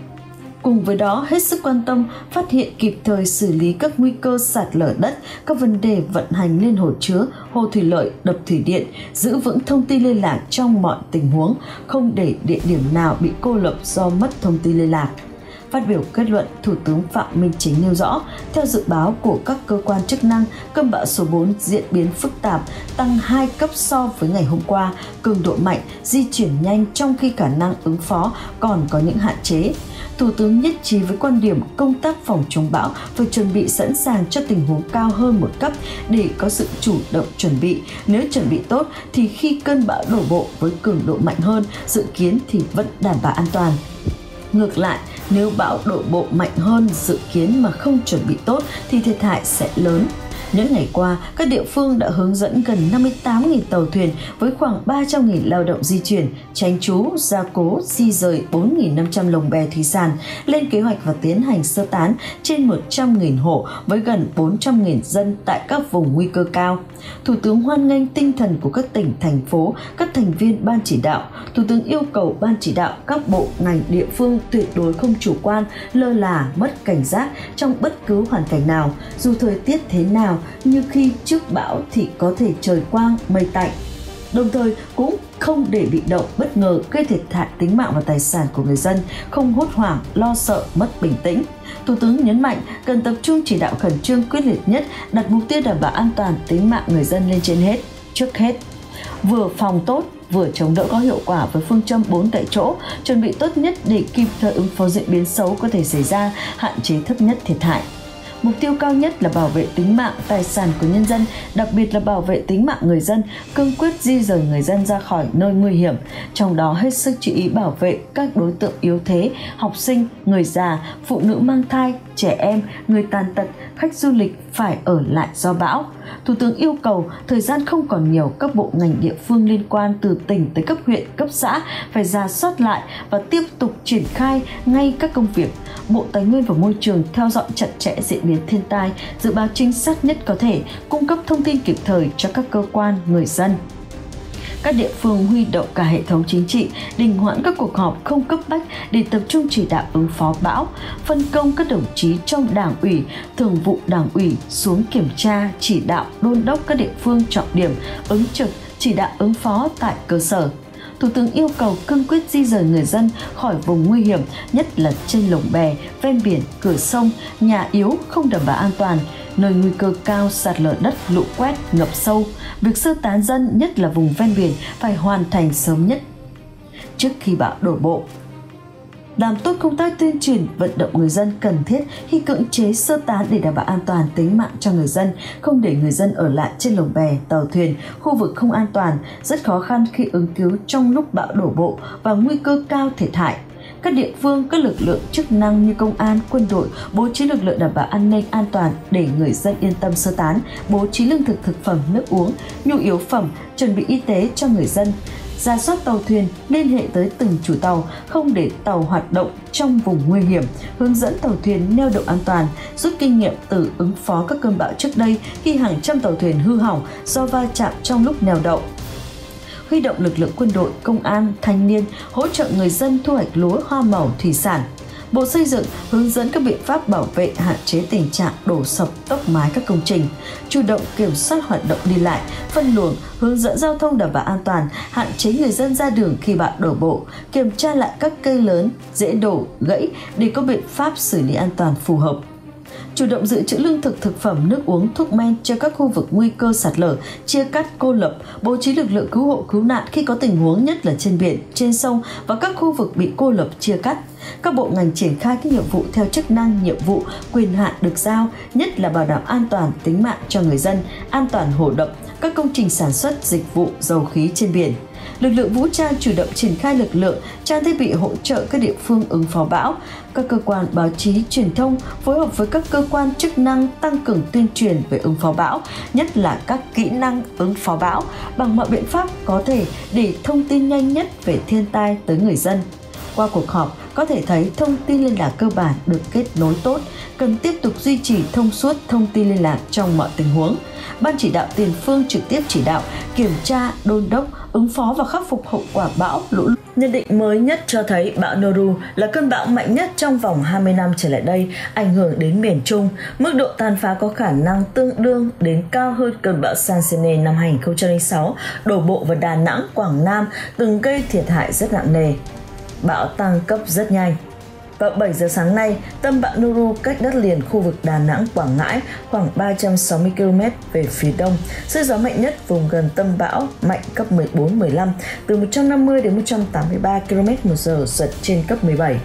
Cùng với đó, hết sức quan tâm, phát hiện kịp thời xử lý các nguy cơ sạt lở đất, các vấn đề vận hành liên hồ chứa, hồ thủy lợi, đập thủy điện, giữ vững thông tin liên lạc trong mọi tình huống, không để địa điểm nào bị cô lập do mất thông tin liên lạc. Phát biểu kết luận, Thủ tướng Phạm Minh Chính nêu rõ, theo dự báo của các cơ quan chức năng, cơn bão số bốn diễn biến phức tạp, tăng hai cấp so với ngày hôm qua, cường độ mạnh, di chuyển nhanh trong khi khả năng ứng phó còn có những hạn chế. Thủ tướng nhất trí với quan điểm công tác phòng chống bão phải chuẩn bị sẵn sàng cho tình huống cao hơn một cấp để có sự chủ động chuẩn bị. Nếu chuẩn bị tốt thì khi cơn bão đổ bộ với cường độ mạnh hơn, dự kiến thì vẫn đảm bảo an toàn. Ngược lại, nếu bão đổ bộ mạnh hơn dự kiến mà không chuẩn bị tốt thì thiệt hại sẽ lớn. Những ngày qua, các địa phương đã hướng dẫn gần năm mươi tám nghìn tàu thuyền với khoảng ba trăm nghìn lao động di chuyển, tránh trú, gia cố, di rời bốn nghìn năm trăm lồng bè thủy sản, lên kế hoạch và tiến hành sơ tán trên một trăm nghìn hộ với gần bốn trăm nghìn dân tại các vùng nguy cơ cao. Thủ tướng hoan nghênh tinh thần của các tỉnh, thành phố, các thành viên ban chỉ đạo. Thủ tướng yêu cầu ban chỉ đạo các bộ, ngành, địa phương tuyệt đối không chủ quan, lơ là, mất cảnh giác trong bất cứ hoàn cảnh nào, dù thời tiết thế nào, như khi trước bão thì có thể trời quang, mây tạnh. Đồng thời cũng không để bị động, bất ngờ gây thiệt hại tính mạng và tài sản của người dân, không hốt hoảng, lo sợ, mất bình tĩnh. Thủ tướng nhấn mạnh cần tập trung chỉ đạo khẩn trương quyết liệt nhất, đặt mục tiêu đảm bảo an toàn tính mạng người dân lên trên hết, trước hết. Vừa phòng tốt, vừa chống đỡ có hiệu quả với phương châm bốn tại chỗ, chuẩn bị tốt nhất để kịp thời ứng phó diễn biến xấu có thể xảy ra, hạn chế thấp nhất thiệt hại. Mục tiêu cao nhất là bảo vệ tính mạng, tài sản của nhân dân, đặc biệt là bảo vệ tính mạng người dân, cương quyết di rời người dân ra khỏi nơi nguy hiểm. Trong đó hết sức chú ý bảo vệ các đối tượng yếu thế, học sinh, người già, phụ nữ mang thai, trẻ em, người tàn tật, khách du lịch phải ở lại do bão. Thủ tướng yêu cầu thời gian không còn nhiều, các bộ ngành địa phương liên quan từ tỉnh tới cấp huyện, cấp xã phải rà soát lại và tiếp tục triển khai ngay các công việc. Bộ Tài nguyên và Môi trường theo dõi chặt chẽ diễn biến thiên tai, dự báo chính xác nhất có thể, cung cấp thông tin kịp thời cho các cơ quan, người dân. Các địa phương huy động cả hệ thống chính trị, đình hoãn các cuộc họp không cấp bách để tập trung chỉ đạo ứng phó bão, phân công các đồng chí trong Đảng ủy, Thường vụ Đảng ủy xuống kiểm tra, chỉ đạo, đôn đốc các địa phương trọng điểm, ứng trực, chỉ đạo ứng phó tại cơ sở. Thủ tướng yêu cầu cương quyết di rời người dân khỏi vùng nguy hiểm, nhất là trên lồng bè, ven biển, cửa sông, nhà yếu không đảm bảo an toàn, nơi nguy cơ cao sạt lở đất, lũ quét, ngập sâu. Việc sơ tán dân, nhất là vùng ven biển, phải hoàn thành sớm nhất trước khi bão đổ bộ. Làm tốt công tác tuyên truyền, vận động người dân cần thiết khi cưỡng chế sơ tán để đảm bảo an toàn tính mạng cho người dân, không để người dân ở lại trên lồng bè, tàu thuyền, khu vực không an toàn, rất khó khăn khi ứng cứu trong lúc bão đổ bộ và nguy cơ cao thiệt hại. Các địa phương, các lực lượng chức năng như công an, quân đội bố trí lực lượng đảm bảo an ninh an toàn để người dân yên tâm sơ tán, bố trí lương thực, thực phẩm, nước uống, nhu yếu phẩm, chuẩn bị y tế cho người dân. Rà soát tàu thuyền, liên hệ tới từng chủ tàu, không để tàu hoạt động trong vùng nguy hiểm, hướng dẫn tàu thuyền neo đậu an toàn, rút kinh nghiệm từ ứng phó các cơn bão trước đây khi hàng trăm tàu thuyền hư hỏng do va chạm trong lúc neo đậu. Huy động lực lượng quân đội, công an, thanh niên hỗ trợ người dân thu hoạch lúa, hoa màu, thủy sản. Bộ Xây dựng hướng dẫn các biện pháp bảo vệ, hạn chế tình trạng đổ sập, tốc mái các công trình, chủ động kiểm soát hoạt động đi lại, phân luồng, hướng dẫn giao thông đảm bảo an toàn, hạn chế người dân ra đường khi bão đổ bộ, kiểm tra lại các cây lớn dễ đổ, gãy để có biện pháp xử lý an toàn phù hợp. Chủ động dự trữ lương thực, thực phẩm, nước uống, thuốc men cho các khu vực nguy cơ sạt lở, chia cắt, cô lập, bố trí lực lượng cứu hộ cứu nạn khi có tình huống, nhất là trên biển, trên sông và các khu vực bị cô lập, chia cắt. Các bộ ngành triển khai các nhiệm vụ theo chức năng, nhiệm vụ, quyền hạn được giao, nhất là bảo đảm an toàn tính mạng cho người dân, an toàn hồ đập, các công trình sản xuất, dịch vụ, dầu khí trên biển. Lực lượng vũ trang chủ động triển khai lực lượng, trang thiết bị hỗ trợ các địa phương ứng phó bão. Các cơ quan báo chí, truyền thông phối hợp với các cơ quan chức năng tăng cường tuyên truyền về ứng phó bão, nhất là các kỹ năng ứng phó bão bằng mọi biện pháp có thể để thông tin nhanh nhất về thiên tai tới người dân. Qua cuộc họp, có thể thấy thông tin liên lạc cơ bản được kết nối tốt, cần tiếp tục duy trì thông suốt thông tin liên lạc trong mọi tình huống. Ban chỉ đạo tiền phương trực tiếp chỉ đạo, kiểm tra, đôn đốc, ứng phó và khắc phục hậu quả bão lũ. Nhận định mới nhất cho thấy bão Noru là cơn bão mạnh nhất trong vòng hai mươi năm trở lại đây, ảnh hưởng đến miền Trung. Mức độ tàn phá có khả năng tương đương đến cao hơn cơn bão Sansene năm hai nghìn không trăm lẻ sáu đổ bộ vào Đà Nẵng, Quảng Nam, từng gây thiệt hại rất nặng nề. Bão tăng cấp rất nhanh. Vào bảy giờ sáng nay, tâm bão Noru cách đất liền khu vực Đà Nẵng, Quảng Ngãi khoảng ba trăm sáu mươi ki lô mét về phía đông. Sức gió mạnh nhất vùng gần tâm bão mạnh cấp mười bốn mười lăm, từ một trăm năm mươi đến một trăm tám mươi ba ki lô mét một giờ, giật trên cấp mười bảy.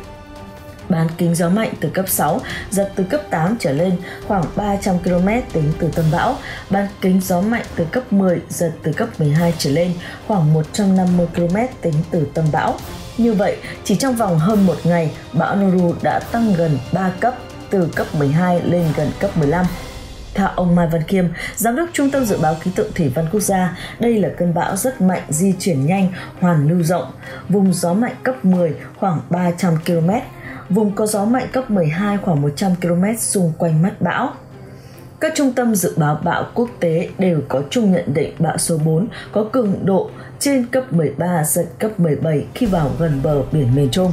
Bán kính gió mạnh từ cấp sáu, giật từ cấp tám trở lên, khoảng ba trăm ki lô mét tính từ tâm bão. Bán kính gió mạnh từ cấp mười, giật từ cấp mười hai trở lên, khoảng một trăm năm mươi ki lô mét tính từ tâm bão. Như vậy, chỉ trong vòng hơn một ngày, bão Noru đã tăng gần ba cấp, từ cấp mười hai lên gần cấp mười lăm. Theo ông Mai Văn Khiêm, Giám đốc Trung tâm Dự báo Khí tượng Thủy văn Quốc gia, đây là cơn bão rất mạnh, di chuyển nhanh, hoàn lưu rộng. Vùng gió mạnh cấp mười khoảng ba trăm ki lô mét, vùng có gió mạnh cấp mười hai khoảng một trăm ki lô mét xung quanh mắt bão. Các trung tâm dự báo bão quốc tế đều có chung nhận định bão số bốn có cường độ trên cấp mười ba, giật cấp mười bảy khi vào gần bờ biển miền Trung.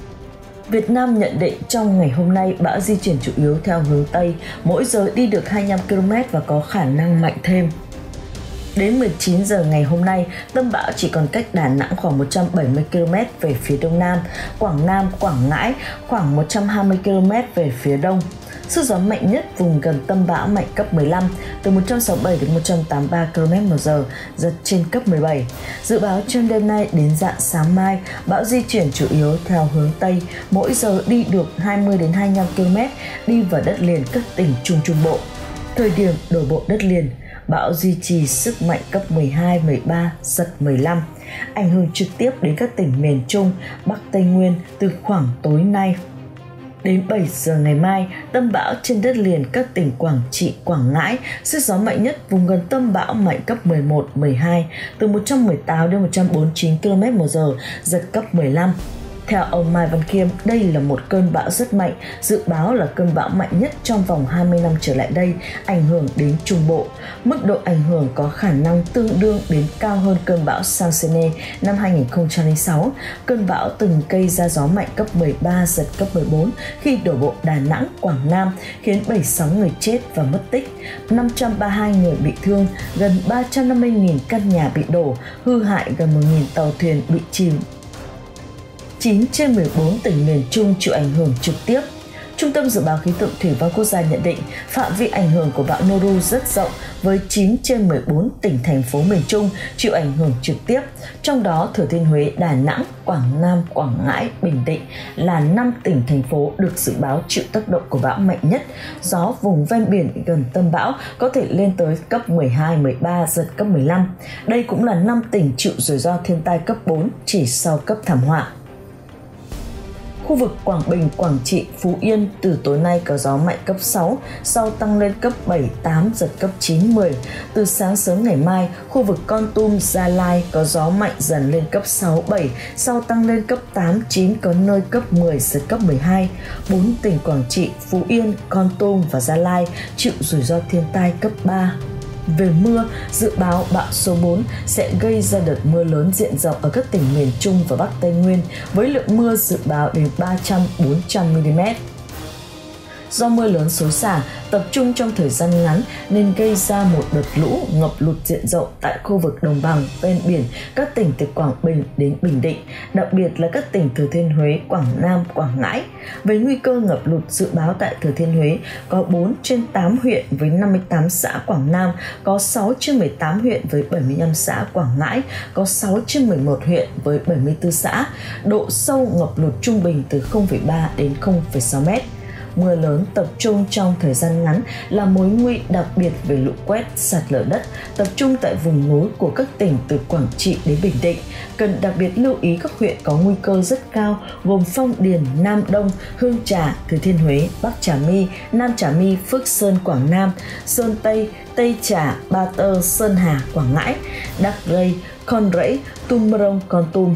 Việt Nam nhận định trong ngày hôm nay bão di chuyển chủ yếu theo hướng Tây, mỗi giờ đi được hai mươi lăm ki lô mét và có khả năng mạnh thêm. Đến mười chín giờ ngày hôm nay, tâm bão chỉ còn cách Đà Nẵng khoảng một trăm bảy mươi ki lô mét về phía đông nam, Quảng Nam, Quảng Ngãi khoảng một trăm hai mươi ki lô mét về phía đông. Sức gió mạnh nhất vùng gần tâm bão mạnh cấp mười lăm, từ một trăm sáu mươi bảy đến một trăm tám mươi ba ki lô mét một giờ, giật trên cấp mười bảy. Dự báo trong đêm nay đến rạng sáng mai, bão di chuyển chủ yếu theo hướng Tây, mỗi giờ đi được hai mươi đến hai mươi lăm ki lô mét, đi vào đất liền các tỉnh Trung Trung Bộ. Thời điểm đổ bộ đất liền, bão duy trì sức mạnh cấp mười hai, mười ba, giật mười lăm, ảnh hưởng trực tiếp đến các tỉnh miền Trung, Bắc Tây Nguyên từ khoảng tối nay. Đến bảy giờ ngày mai, tâm bão trên đất liền các tỉnh Quảng Trị, Quảng Ngãi, sức gió mạnh nhất vùng gần tâm bão mạnh cấp mười một, mười hai, từ một trăm mười tám đến một trăm bốn mươi chín ki lô mét một giờ, giật cấp mười lăm. Theo ông Mai Văn Khiêm, đây là một cơn bão rất mạnh, dự báo là cơn bão mạnh nhất trong vòng hai mươi năm trở lại đây, ảnh hưởng đến Trung Bộ. Mức độ ảnh hưởng có khả năng tương đương đến cao hơn cơn bão Sansone năm hai nghìn không trăm lẻ sáu. Cơn bão từng gây ra gió mạnh cấp mười ba, giật cấp mười bốn khi đổ bộ Đà Nẵng, Quảng Nam, khiến bảy mươi sáu người chết và mất tích, năm trăm ba mươi hai người bị thương, gần ba trăm năm mươi nghìn căn nhà bị đổ, hư hại gần một nghìn tàu thuyền bị chìm. chín trên mười bốn tỉnh miền Trung chịu ảnh hưởng trực tiếp. Trung tâm Dự báo Khí tượng Thủy văn Quốc gia nhận định phạm vi ảnh hưởng của bão Noru rất rộng với chín trên mười bốn tỉnh thành phố miền Trung chịu ảnh hưởng trực tiếp, trong đó Thừa Thiên Huế, Đà Nẵng, Quảng Nam, Quảng Ngãi, Bình Định là năm tỉnh thành phố được dự báo chịu tác động của bão mạnh nhất. Gió vùng ven biển gần tâm bão có thể lên tới cấp mười hai, mười ba, giật cấp mười lăm. Đây cũng là năm tỉnh chịu rủi ro thiên tai cấp bốn chỉ sau cấp thảm họa. Khu vực Quảng Bình, Quảng Trị, Phú Yên từ tối nay có gió mạnh cấp sáu, sau tăng lên cấp bảy, tám, giật cấp chín, mười. Từ sáng sớm ngày mai, khu vực Kon Tum, Gia Lai có gió mạnh dần lên cấp sáu, bảy, sau tăng lên cấp tám, chín, có nơi cấp mười, giật cấp mười hai. Bốn tỉnh Quảng Trị, Phú Yên, Kon Tum và Gia Lai chịu rủi ro thiên tai cấp ba. Về mưa, dự báo bão số bốn sẽ gây ra đợt mưa lớn diện rộng ở các tỉnh miền Trung và Bắc Tây Nguyên với lượng mưa dự báo đến ba trăm đến bốn trăm mi li mét. Do mưa lớn xối xả tập trung trong thời gian ngắn nên gây ra một đợt lũ ngập lụt diện rộng tại khu vực đồng bằng ven biển các tỉnh từ Quảng Bình đến Bình Định, đặc biệt là các tỉnh Thừa Thiên Huế, Quảng Nam, Quảng Ngãi. Với nguy cơ ngập lụt dự báo tại Thừa Thiên Huế có bốn trên tám huyện với năm mươi tám xã, Quảng Nam có sáu trên mười tám huyện với bảy mươi lăm xã, Quảng Ngãi có sáu trên mười một huyện với bảy mươi tư xã. Độ sâu ngập lụt trung bình từ không phẩy ba đến không phẩy sáu mét. Mưa lớn tập trung trong thời gian ngắn là mối nguy đặc biệt về lũ quét, sạt lở đất, tập trung tại vùng núi của các tỉnh từ Quảng Trị đến Bình Định. Cần đặc biệt lưu ý các huyện có nguy cơ rất cao gồm Phong Điền, Nam Đông, Hương Trà, Thừa Thiên Huế, Bắc Trà My, Nam Trà My, Phước Sơn, Quảng Nam, Sơn Tây, Tây Trà, Ba Tơ, Sơn Hà, Quảng Ngãi, Đắc Rây, Con Rẫy, Tum Mơ Rông, Con Tum.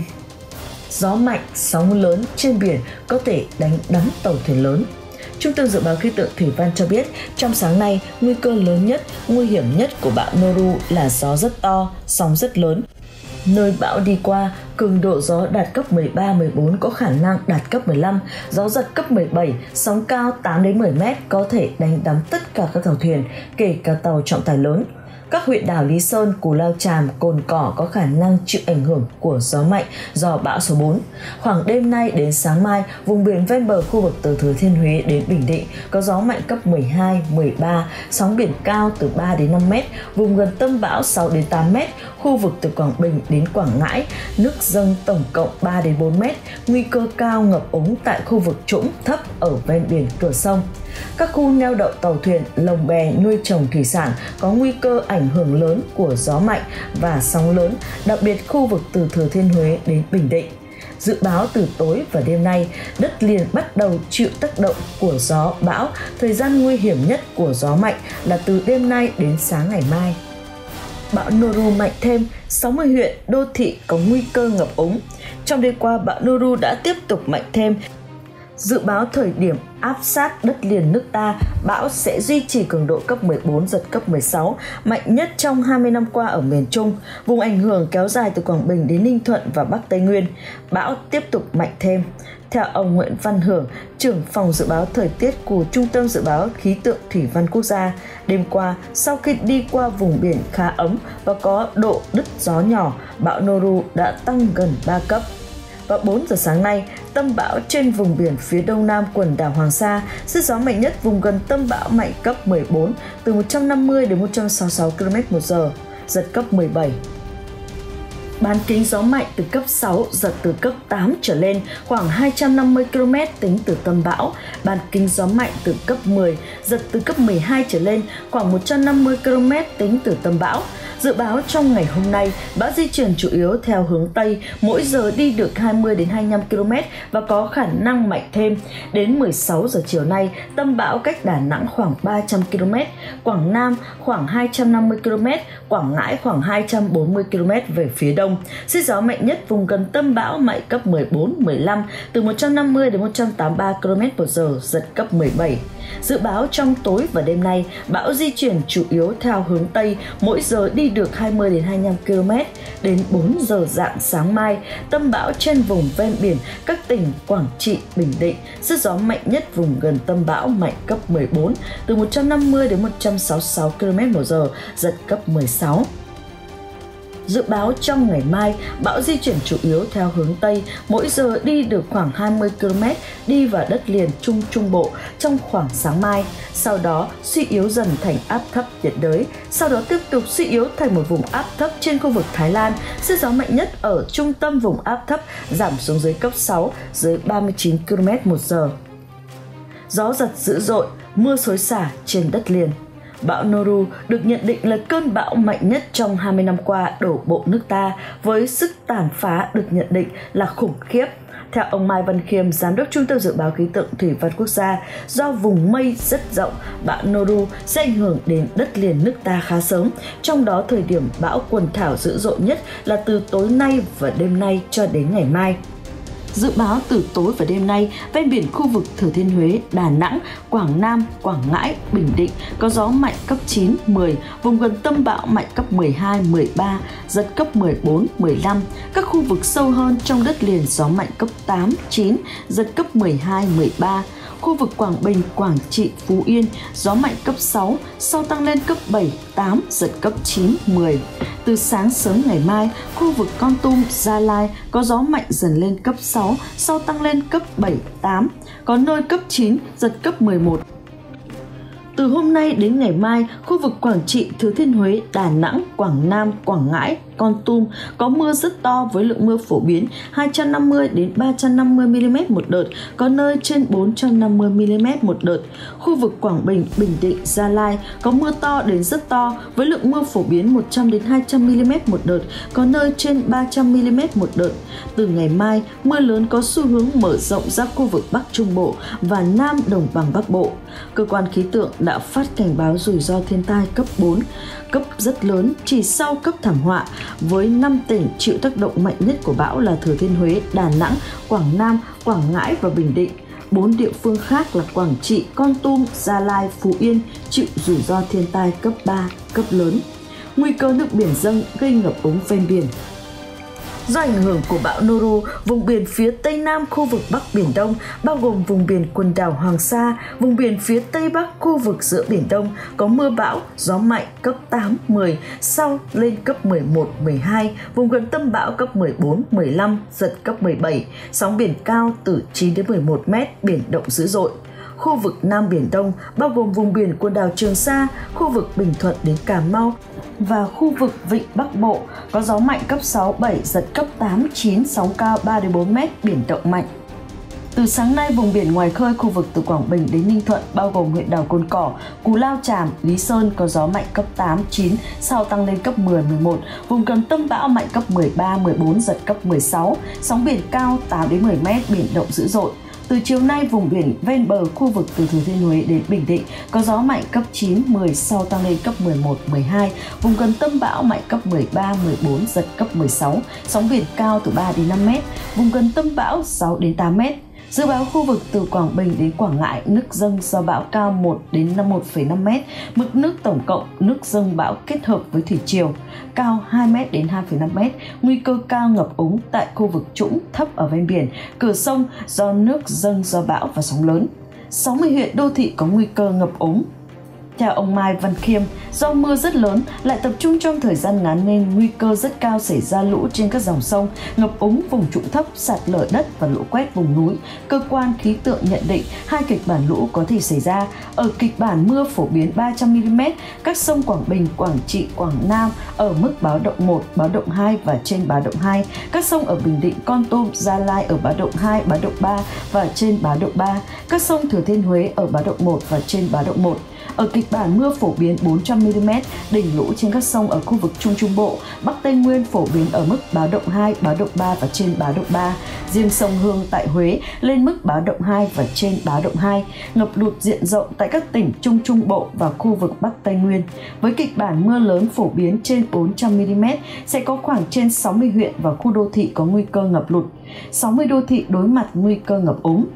Gió mạnh, sóng lớn trên biển có thể đánh đắm tàu thuyền lớn. Trung tâm Dự báo Khí tượng Thủy văn cho biết, trong sáng nay, nguy cơ lớn nhất, nguy hiểm nhất của bão Noru là gió rất to, sóng rất lớn. Nơi bão đi qua, cường độ gió đạt cấp mười ba, mười bốn có khả năng đạt cấp mười lăm, gió giật cấp mười bảy, sóng cao tám đến mười mét có thể đánh đắm tất cả các tàu thuyền, kể cả tàu trọng tải lớn. Các huyện đảo Lý Sơn, Cù Lao Chàm, Cồn Cỏ có khả năng chịu ảnh hưởng của gió mạnh do bão số bốn. Khoảng đêm nay đến sáng mai, vùng biển ven bờ khu vực từ Thừa Thiên Huế đến Bình Định có gió mạnh cấp mười hai, mười ba, sóng biển cao từ ba đến năm mét, vùng gần tâm bão sáu đến tám mét, khu vực từ Quảng Bình đến Quảng Ngãi, nước dâng tổng cộng ba đến bốn mét, nguy cơ cao ngập úng tại khu vực trũng thấp ở ven biển cửa sông. Các khu neo đậu tàu thuyền, lồng bè nuôi trồng thủy sản có nguy cơ ảnh hưởng lớn của gió mạnh và sóng lớn, đặc biệt khu vực từ Thừa Thiên Huế đến Bình Định. Dự báo từ tối và đêm nay, đất liền bắt đầu chịu tác động của gió bão. Thời gian nguy hiểm nhất của gió mạnh là từ đêm nay đến sáng ngày mai. Bão Noru mạnh thêm, sáu mươi huyện, đô thị có nguy cơ ngập úng. Trong đêm qua, bão Noru đã tiếp tục mạnh thêm. Dự báo thời điểm áp sát đất liền nước ta, bão sẽ duy trì cường độ cấp mười bốn, giật cấp mười sáu, mạnh nhất trong hai mươi năm qua ở miền Trung. Vùng ảnh hưởng kéo dài từ Quảng Bình đến Ninh Thuận và Bắc Tây Nguyên. Bão tiếp tục mạnh thêm. Theo ông Nguyễn Văn Hưởng, trưởng phòng dự báo thời tiết của Trung tâm Dự báo Khí tượng Thủy văn Quốc gia, đêm qua, sau khi đi qua vùng biển khá ấm và có độ đứt gió nhỏ, bão Noru đã tăng gần ba cấp. Vào bốn giờ sáng nay, tâm bão trên vùng biển phía đông nam quần đảo Hoàng Sa, sức gió mạnh nhất vùng gần tâm bão mạnh cấp mười bốn, từ một trăm năm mươi đến một trăm sáu mươi sáu ki lô mét một giờ, giật cấp mười bảy. Bán kính gió mạnh từ cấp sáu, giật từ cấp tám trở lên, khoảng hai trăm năm mươi ki lô mét tính từ tâm bão. Bán kính gió mạnh từ cấp mười, giật từ cấp mười hai trở lên, khoảng một trăm năm mươi ki lô mét tính từ tâm bão. Dự báo trong ngày hôm nay, bão di chuyển chủ yếu theo hướng Tây, mỗi giờ đi được hai mươi đến hai mươi lăm ki lô mét và có khả năng mạnh thêm. Đến mười sáu giờ chiều nay, tâm bão cách Đà Nẵng khoảng ba trăm ki lô mét, Quảng Nam khoảng hai trăm năm mươi ki lô mét, Quảng Ngãi khoảng hai trăm bốn mươi ki lô mét về phía đông. Sức gió mạnh nhất vùng gần tâm bão mạnh cấp mười bốn, mười lăm, từ một trăm năm mươi đến một trăm tám mươi ba ki lô mét một giờ, giật cấp mười bảy. Dự báo trong tối và đêm nay, bão di chuyển chủ yếu theo hướng Tây, mỗi giờ đi được hai mươi đến hai mươi lăm ki lô mét. Đến bốn giờ rạng sáng mai, tâm bão trên vùng ven biển các tỉnh Quảng Trị, Bình Định, sức gió mạnh nhất vùng gần tâm bão mạnh cấp mười bốn, từ một trăm năm mươi đến một trăm sáu mươi sáu ki lô mét một giờ, giật cấp mười sáu. Dự báo trong ngày mai, bão di chuyển chủ yếu theo hướng Tây, mỗi giờ đi được khoảng hai mươi ki lô mét, đi vào đất liền Trung Trung Bộ trong khoảng sáng mai, sau đó suy yếu dần thành áp thấp nhiệt đới, sau đó tiếp tục suy yếu thành một vùng áp thấp trên khu vực Thái Lan. Sức gió mạnh nhất ở trung tâm vùng áp thấp giảm xuống dưới cấp sáu, dưới ba mươi chín ki lô mét một giờ. Gió giật dữ dội, mưa xối xả trên đất liền. Bão Noru được nhận định là cơn bão mạnh nhất trong hai mươi năm qua đổ bộ nước ta, với sức tàn phá được nhận định là khủng khiếp. Theo ông Mai Văn Khiêm, Giám đốc Trung tâm Dự báo Khí tượng Thủy văn Quốc gia, do vùng mây rất rộng, bão Noru sẽ ảnh hưởng đến đất liền nước ta khá sớm, trong đó thời điểm bão quần thảo dữ dội nhất là từ tối nay và đêm nay cho đến ngày mai. Dự báo từ tối và đêm nay, ven biển khu vực Thừa Thiên Huế, Đà Nẵng, Quảng Nam, Quảng Ngãi, Bình Định có gió mạnh cấp chín, mười, vùng gần tâm bão mạnh cấp mười hai, mười ba, giật cấp mười bốn, mười lăm. Các khu vực sâu hơn trong đất liền gió mạnh cấp tám, chín, giật cấp mười hai, mười ba. Khu vực Quảng Bình, Quảng Trị, Phú Yên gió mạnh cấp sáu, sau tăng lên cấp bảy, tám, giật cấp chín, mười. Từ sáng sớm ngày mai, khu vực Kon Tum, Gia Lai có gió mạnh dần lên cấp sáu, sau tăng lên cấp bảy, tám, có nơi cấp chín, giật cấp mười một. Từ hôm nay đến ngày mai, khu vực Quảng Trị, Thừa Thiên Huế, Đà Nẵng, Quảng Nam, Quảng Ngãi, Kon Tum có mưa rất to với lượng mưa phổ biến hai trăm năm mươi đến ba trăm năm mươi mi li mét một đợt, có nơi trên bốn trăm năm mươi mi li mét một đợt. Khu vực Quảng Bình, Bình Định, Gia Lai có mưa to đến rất to với lượng mưa phổ biến một trăm đến hai trăm mi li mét một đợt, có nơi trên ba trăm mi li mét một đợt. Từ ngày mai, mưa lớn có xu hướng mở rộng ra khu vực Bắc Trung Bộ và Nam Đồng bằng Bắc Bộ. Cơ quan khí tượng đã phát cảnh báo rủi ro thiên tai cấp bốn, cấp rất lớn chỉ sau cấp thảm họa, với năm tỉnh chịu tác động mạnh nhất của bão là Thừa Thiên Huế, Đà Nẵng, Quảng Nam, Quảng Ngãi và Bình Định. Bốn địa phương khác là Quảng Trị, Kon Tum, Gia Lai, Phú Yên chịu rủi ro thiên tai cấp ba, cấp lớn. Nguy cơ nước biển dâng gây ngập úng ven biển. Do ảnh hưởng của bão Noru, vùng biển phía Tây Nam khu vực Bắc Biển Đông, bao gồm vùng biển quần đảo Hoàng Sa, vùng biển phía Tây Bắc khu vực giữa Biển Đông có mưa bão, gió mạnh cấp tám, mười, sau lên cấp mười một, mười hai, vùng gần tâm bão cấp mười bốn, mười lăm, giật cấp mười bảy, sóng biển cao từ chín đến mười một mét, biển động dữ dội. Khu vực Nam Biển Đông bao gồm vùng biển quần đảo Trường Sa, khu vực Bình Thuận đến Cà Mau và khu vực Vịnh Bắc Bộ có gió mạnh cấp sáu, bảy, giật cấp tám, chín, sóng cao ba đến bốn mét, biển động mạnh. Từ sáng nay, vùng biển ngoài khơi khu vực từ Quảng Bình đến Ninh Thuận bao gồm huyện đảo Cồn Cỏ, Cù Lao Chàm, Lý Sơn có gió mạnh cấp tám, chín, sau tăng lên cấp mười, mười một, vùng gần tâm bão mạnh cấp mười ba, mười bốn, giật cấp mười sáu, sóng biển cao tám đến mười mét, biển động dữ dội. Từ chiều nay, vùng biển ven bờ khu vực từ Thừa Thiên Huế đến Bình Định có gió mạnh cấp chín, mười, sau tăng lên cấp mười một, mười hai, vùng gần tâm bão mạnh cấp mười ba, mười bốn, giật cấp mười sáu, sóng biển cao từ ba đến năm mét, vùng gần tâm bão sáu đến tám mét. Dự báo khu vực từ Quảng Bình đến Quảng Ngãi, nước dâng do bão cao một đến một phẩy năm mét, mực nước tổng cộng nước dâng bão kết hợp với thủy triều cao hai mét đến hai phẩy năm mét, nguy cơ cao ngập úng tại khu vực trũng thấp ở ven biển, cửa sông do nước dâng do bão và sóng lớn. sáu mươi huyện đô thị có nguy cơ ngập úng. Theo ông Mai Văn Khiêm, do mưa rất lớn lại tập trung trong thời gian ngắn nên nguy cơ rất cao xảy ra lũ trên các dòng sông, ngập úng vùng trũng thấp, sạt lở đất và lũ quét vùng núi. Cơ quan khí tượng nhận định hai kịch bản lũ có thể xảy ra. Ở kịch bản mưa phổ biến ba trăm mi li mét, các sông Quảng Bình, Quảng Trị, Quảng Nam ở mức báo động một, báo động hai và trên báo động hai. Các sông ở Bình Định, Kon Tum, Gia Lai ở báo động hai, báo động ba và trên báo động ba. Các sông Thừa Thiên Huế ở báo động một và trên báo động một. Ở kịch bản mưa phổ biến bốn trăm mi li mét, đỉnh lũ trên các sông ở khu vực Trung Trung Bộ, Bắc Tây Nguyên phổ biến ở mức báo động hai, báo động ba và trên báo động ba. Riêng sông Hương tại Huế lên mức báo động hai và trên báo động hai, ngập lụt diện rộng tại các tỉnh Trung Trung Bộ và khu vực Bắc Tây Nguyên. Với kịch bản mưa lớn phổ biến trên bốn trăm mi li mét, sẽ có khoảng trên sáu mươi huyện và khu đô thị có nguy cơ ngập lụt, sáu mươi đô thị đối mặt nguy cơ ngập úng.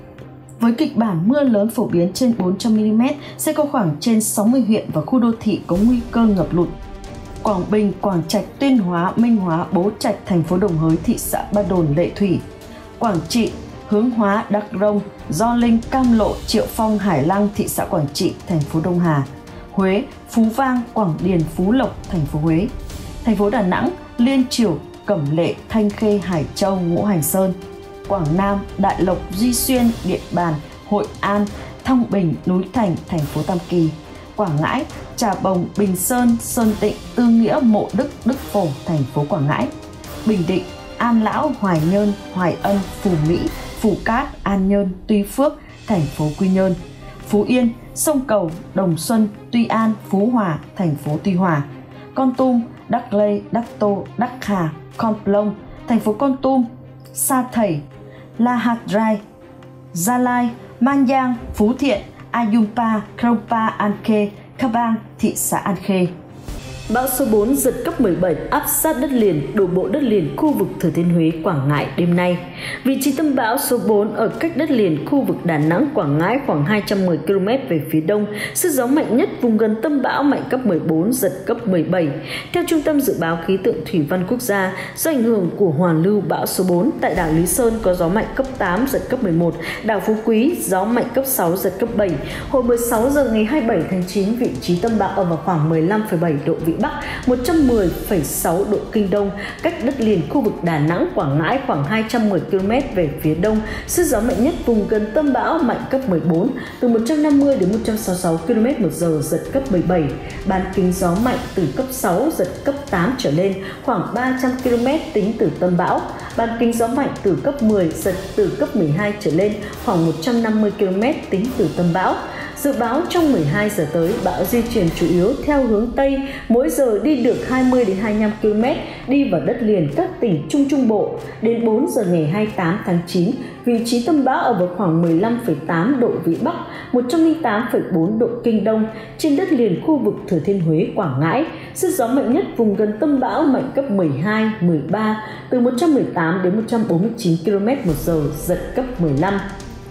Với kịch bản mưa lớn phổ biến trên bốn trăm mi li mét, sẽ có khoảng trên sáu mươi huyện và khu đô thị có nguy cơ ngập lụt. Quảng Bình, Quảng Trạch, Tuyên Hóa, Minh Hóa, Bố Trạch, thành phố Đồng Hới, thị xã Ba Đồn, Lệ Thủy. Quảng Trị, Hướng Hóa, Đắk Rông, Gio Linh, Cam Lộ, Triệu Phong, Hải Lăng, thị xã Quảng Trị, thành phố Đông Hà. Huế, Phú Vang, Quảng Điền, Phú Lộc, thành phố Huế. Thành phố Đà Nẵng, Liên Chiểu, Cẩm Lệ, Thanh Khê, Hải Châu, Ngũ Hành Sơn. Quảng Nam, Đại Lộc, Duy Xuyên, Điện Bàn, Hội An, Thăng Bình, Núi Thành, thành phố Tam Kỳ. Quảng Ngãi, Trà Bồng, Bình Sơn, Sơn Tịnh, Tư Nghĩa, Mộ Đức, Đức Phổ, thành phố Quảng Ngãi. Bình Định, An Lão, Hoài Nhơn, Hoài Ân, Phù Mỹ, Phù Cát, An Nhơn, Tuy Phước, thành phố Quy Nhơn. Phú Yên, Sông Cầu, Đồng Xuân, Tuy An, Phú Hòa, thành phố Tuy Hòa. Kon Tum, Đắc Lây, Đắc Tô, Đắc Hà, Con Plong, thành phố Kon Tum. Sa Thầy, La Hạt Rai, Gia Lai, Man Giang, Phú Thiện, Ayunpa, Krongpa, An Khê, Ca Bang, thị xã An Khê. Bão số bốn giật cấp mười bảy áp sát đất liền, đổ bộ đất liền khu vực Thừa Thiên Huế, Quảng Ngãi đêm nay. Vị trí tâm bão số bốn ở cách đất liền khu vực Đà Nẵng, Quảng Ngãi khoảng hai trăm mười ki lô mét về phía đông. Sức gió mạnh nhất vùng gần tâm bão mạnh cấp mười bốn, giật cấp mười bảy. Theo Trung tâm Dự báo Khí tượng Thủy văn Quốc gia, do ảnh hưởng của hoàn lưu bão số bốn, tại đảo Lý Sơn có gió mạnh cấp tám, giật cấp mười một, đảo Phú Quý gió mạnh cấp sáu, giật cấp bảy. Hồi mười sáu giờ ngày hai mươi bảy tháng chín, vị trí tâm bão ở vào khoảng mười lăm phẩy bảy độ Vĩ Bắc, một trăm mười phẩy sáu độ Kinh Đông, cách đất liền khu vực Đà Nẵng, Quảng Ngãi khoảng hai trăm mười ki lô mét về phía đông. Sức gió mạnh nhất vùng gần tâm bão mạnh cấp mười bốn, từ một trăm năm mươi đến một trăm sáu mươi sáu ki lô mét một giờ, giật cấp mười bảy. Bán kính gió mạnh từ cấp sáu, giật cấp tám trở lên, khoảng ba trăm ki lô mét tính từ tâm bão. Bán kính gió mạnh từ cấp mười, giật từ cấp mười hai trở lên, khoảng một trăm năm mươi ki lô mét tính từ tâm bão. Dự báo trong mười hai giờ tới, bão di chuyển chủ yếu theo hướng Tây, mỗi giờ đi được hai mươi đến hai mươi lăm ki lô mét, đi vào đất liền các tỉnh Trung Trung Bộ. Đến bốn giờ ngày hai mươi tám tháng chín, vị trí tâm bão ở vào khoảng mười lăm phẩy tám độ Vĩ Bắc, một trăm lẻ tám phẩy bốn độ Kinh Đông, trên đất liền khu vực Thừa Thiên Huế, Quảng Ngãi. Sức gió mạnh nhất vùng gần tâm bão mạnh cấp mười hai, mười ba, từ một trăm mười tám đến một trăm bốn mươi chín ki lô mét một giờ, giật cấp mười lăm.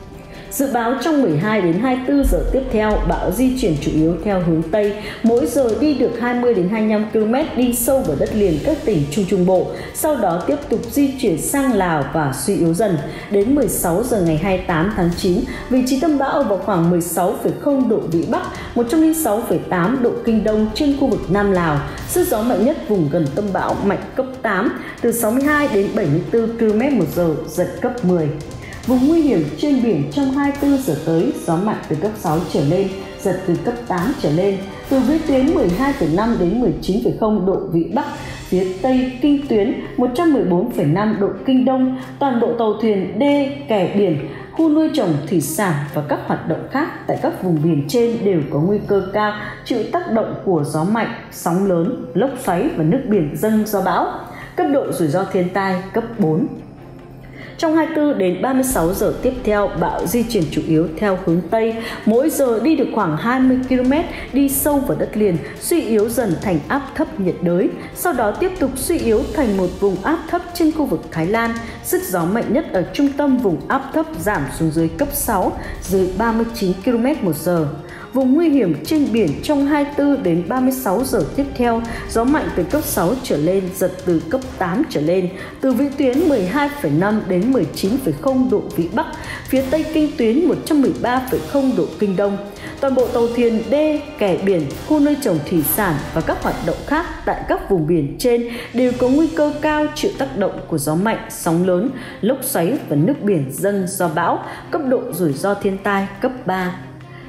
Dự báo trong mười hai đến hai mươi tư giờ tiếp theo, bão di chuyển chủ yếu theo hướng Tây, mỗi giờ đi được hai mươi đến hai mươi lăm ki lô mét, đi sâu vào đất liền các tỉnh Trung Trung Bộ, sau đó tiếp tục di chuyển sang Lào và suy yếu dần. Đến mười sáu giờ ngày hai mươi tám tháng chín, vị trí tâm bão ở vào khoảng mười sáu phẩy không độ Vĩ Bắc, một trăm lẻ sáu phẩy tám độ Kinh Đông, trên khu vực Nam Lào. Sức gió mạnh nhất vùng gần tâm bão mạnh cấp tám, từ sáu mươi hai đến bảy mươi tư ki lô mét một giờ, giật cấp mười. Vùng nguy hiểm trên biển trong hai mươi tư giờ tới, gió mạnh từ cấp sáu trở lên, giật từ cấp tám trở lên, từ vĩ tuyến mười hai phẩy năm đến mười chín phẩy không độ Vĩ Bắc, phía Tây kinh tuyến một trăm mười bốn phẩy năm độ Kinh Đông. Toàn bộ tàu thuyền, đê, kè biển, khu nuôi trồng thủy sản và các hoạt động khác tại các vùng biển trên đều có nguy cơ cao chịu tác động của gió mạnh, sóng lớn, lốc xoáy và nước biển dâng do bão. Cấp độ rủi ro thiên tai cấp bốn. Trong hai mươi tư đến ba mươi sáu giờ tiếp theo, bão di chuyển chủ yếu theo hướng Tây, mỗi giờ đi được khoảng hai mươi ki lô mét, đi sâu vào đất liền, suy yếu dần thành áp thấp nhiệt đới, sau đó tiếp tục suy yếu thành một vùng áp thấp trên khu vực Thái Lan. Sức gió mạnh nhất ở trung tâm vùng áp thấp giảm xuống dưới cấp sáu, dưới ba mươi chín ki lô mét một giờ. Vùng nguy hiểm trên biển trong hai mươi tư đến ba mươi sáu giờ tiếp theo, gió mạnh từ cấp sáu trở lên, giật từ cấp tám trở lên, từ vĩ tuyến mười hai phẩy năm đến mười chín phẩy không độ Vĩ Bắc, phía Tây kinh tuyến một trăm mười ba phẩy không độ Kinh Đông. Toàn bộ tàu thuyền, đê, kè biển, khu nuôi trồng thủy sản và các hoạt động khác tại các vùng biển trên đều có nguy cơ cao chịu tác động của gió mạnh, sóng lớn, lốc xoáy và nước biển dâng do bão, cấp độ rủi ro thiên tai cấp ba.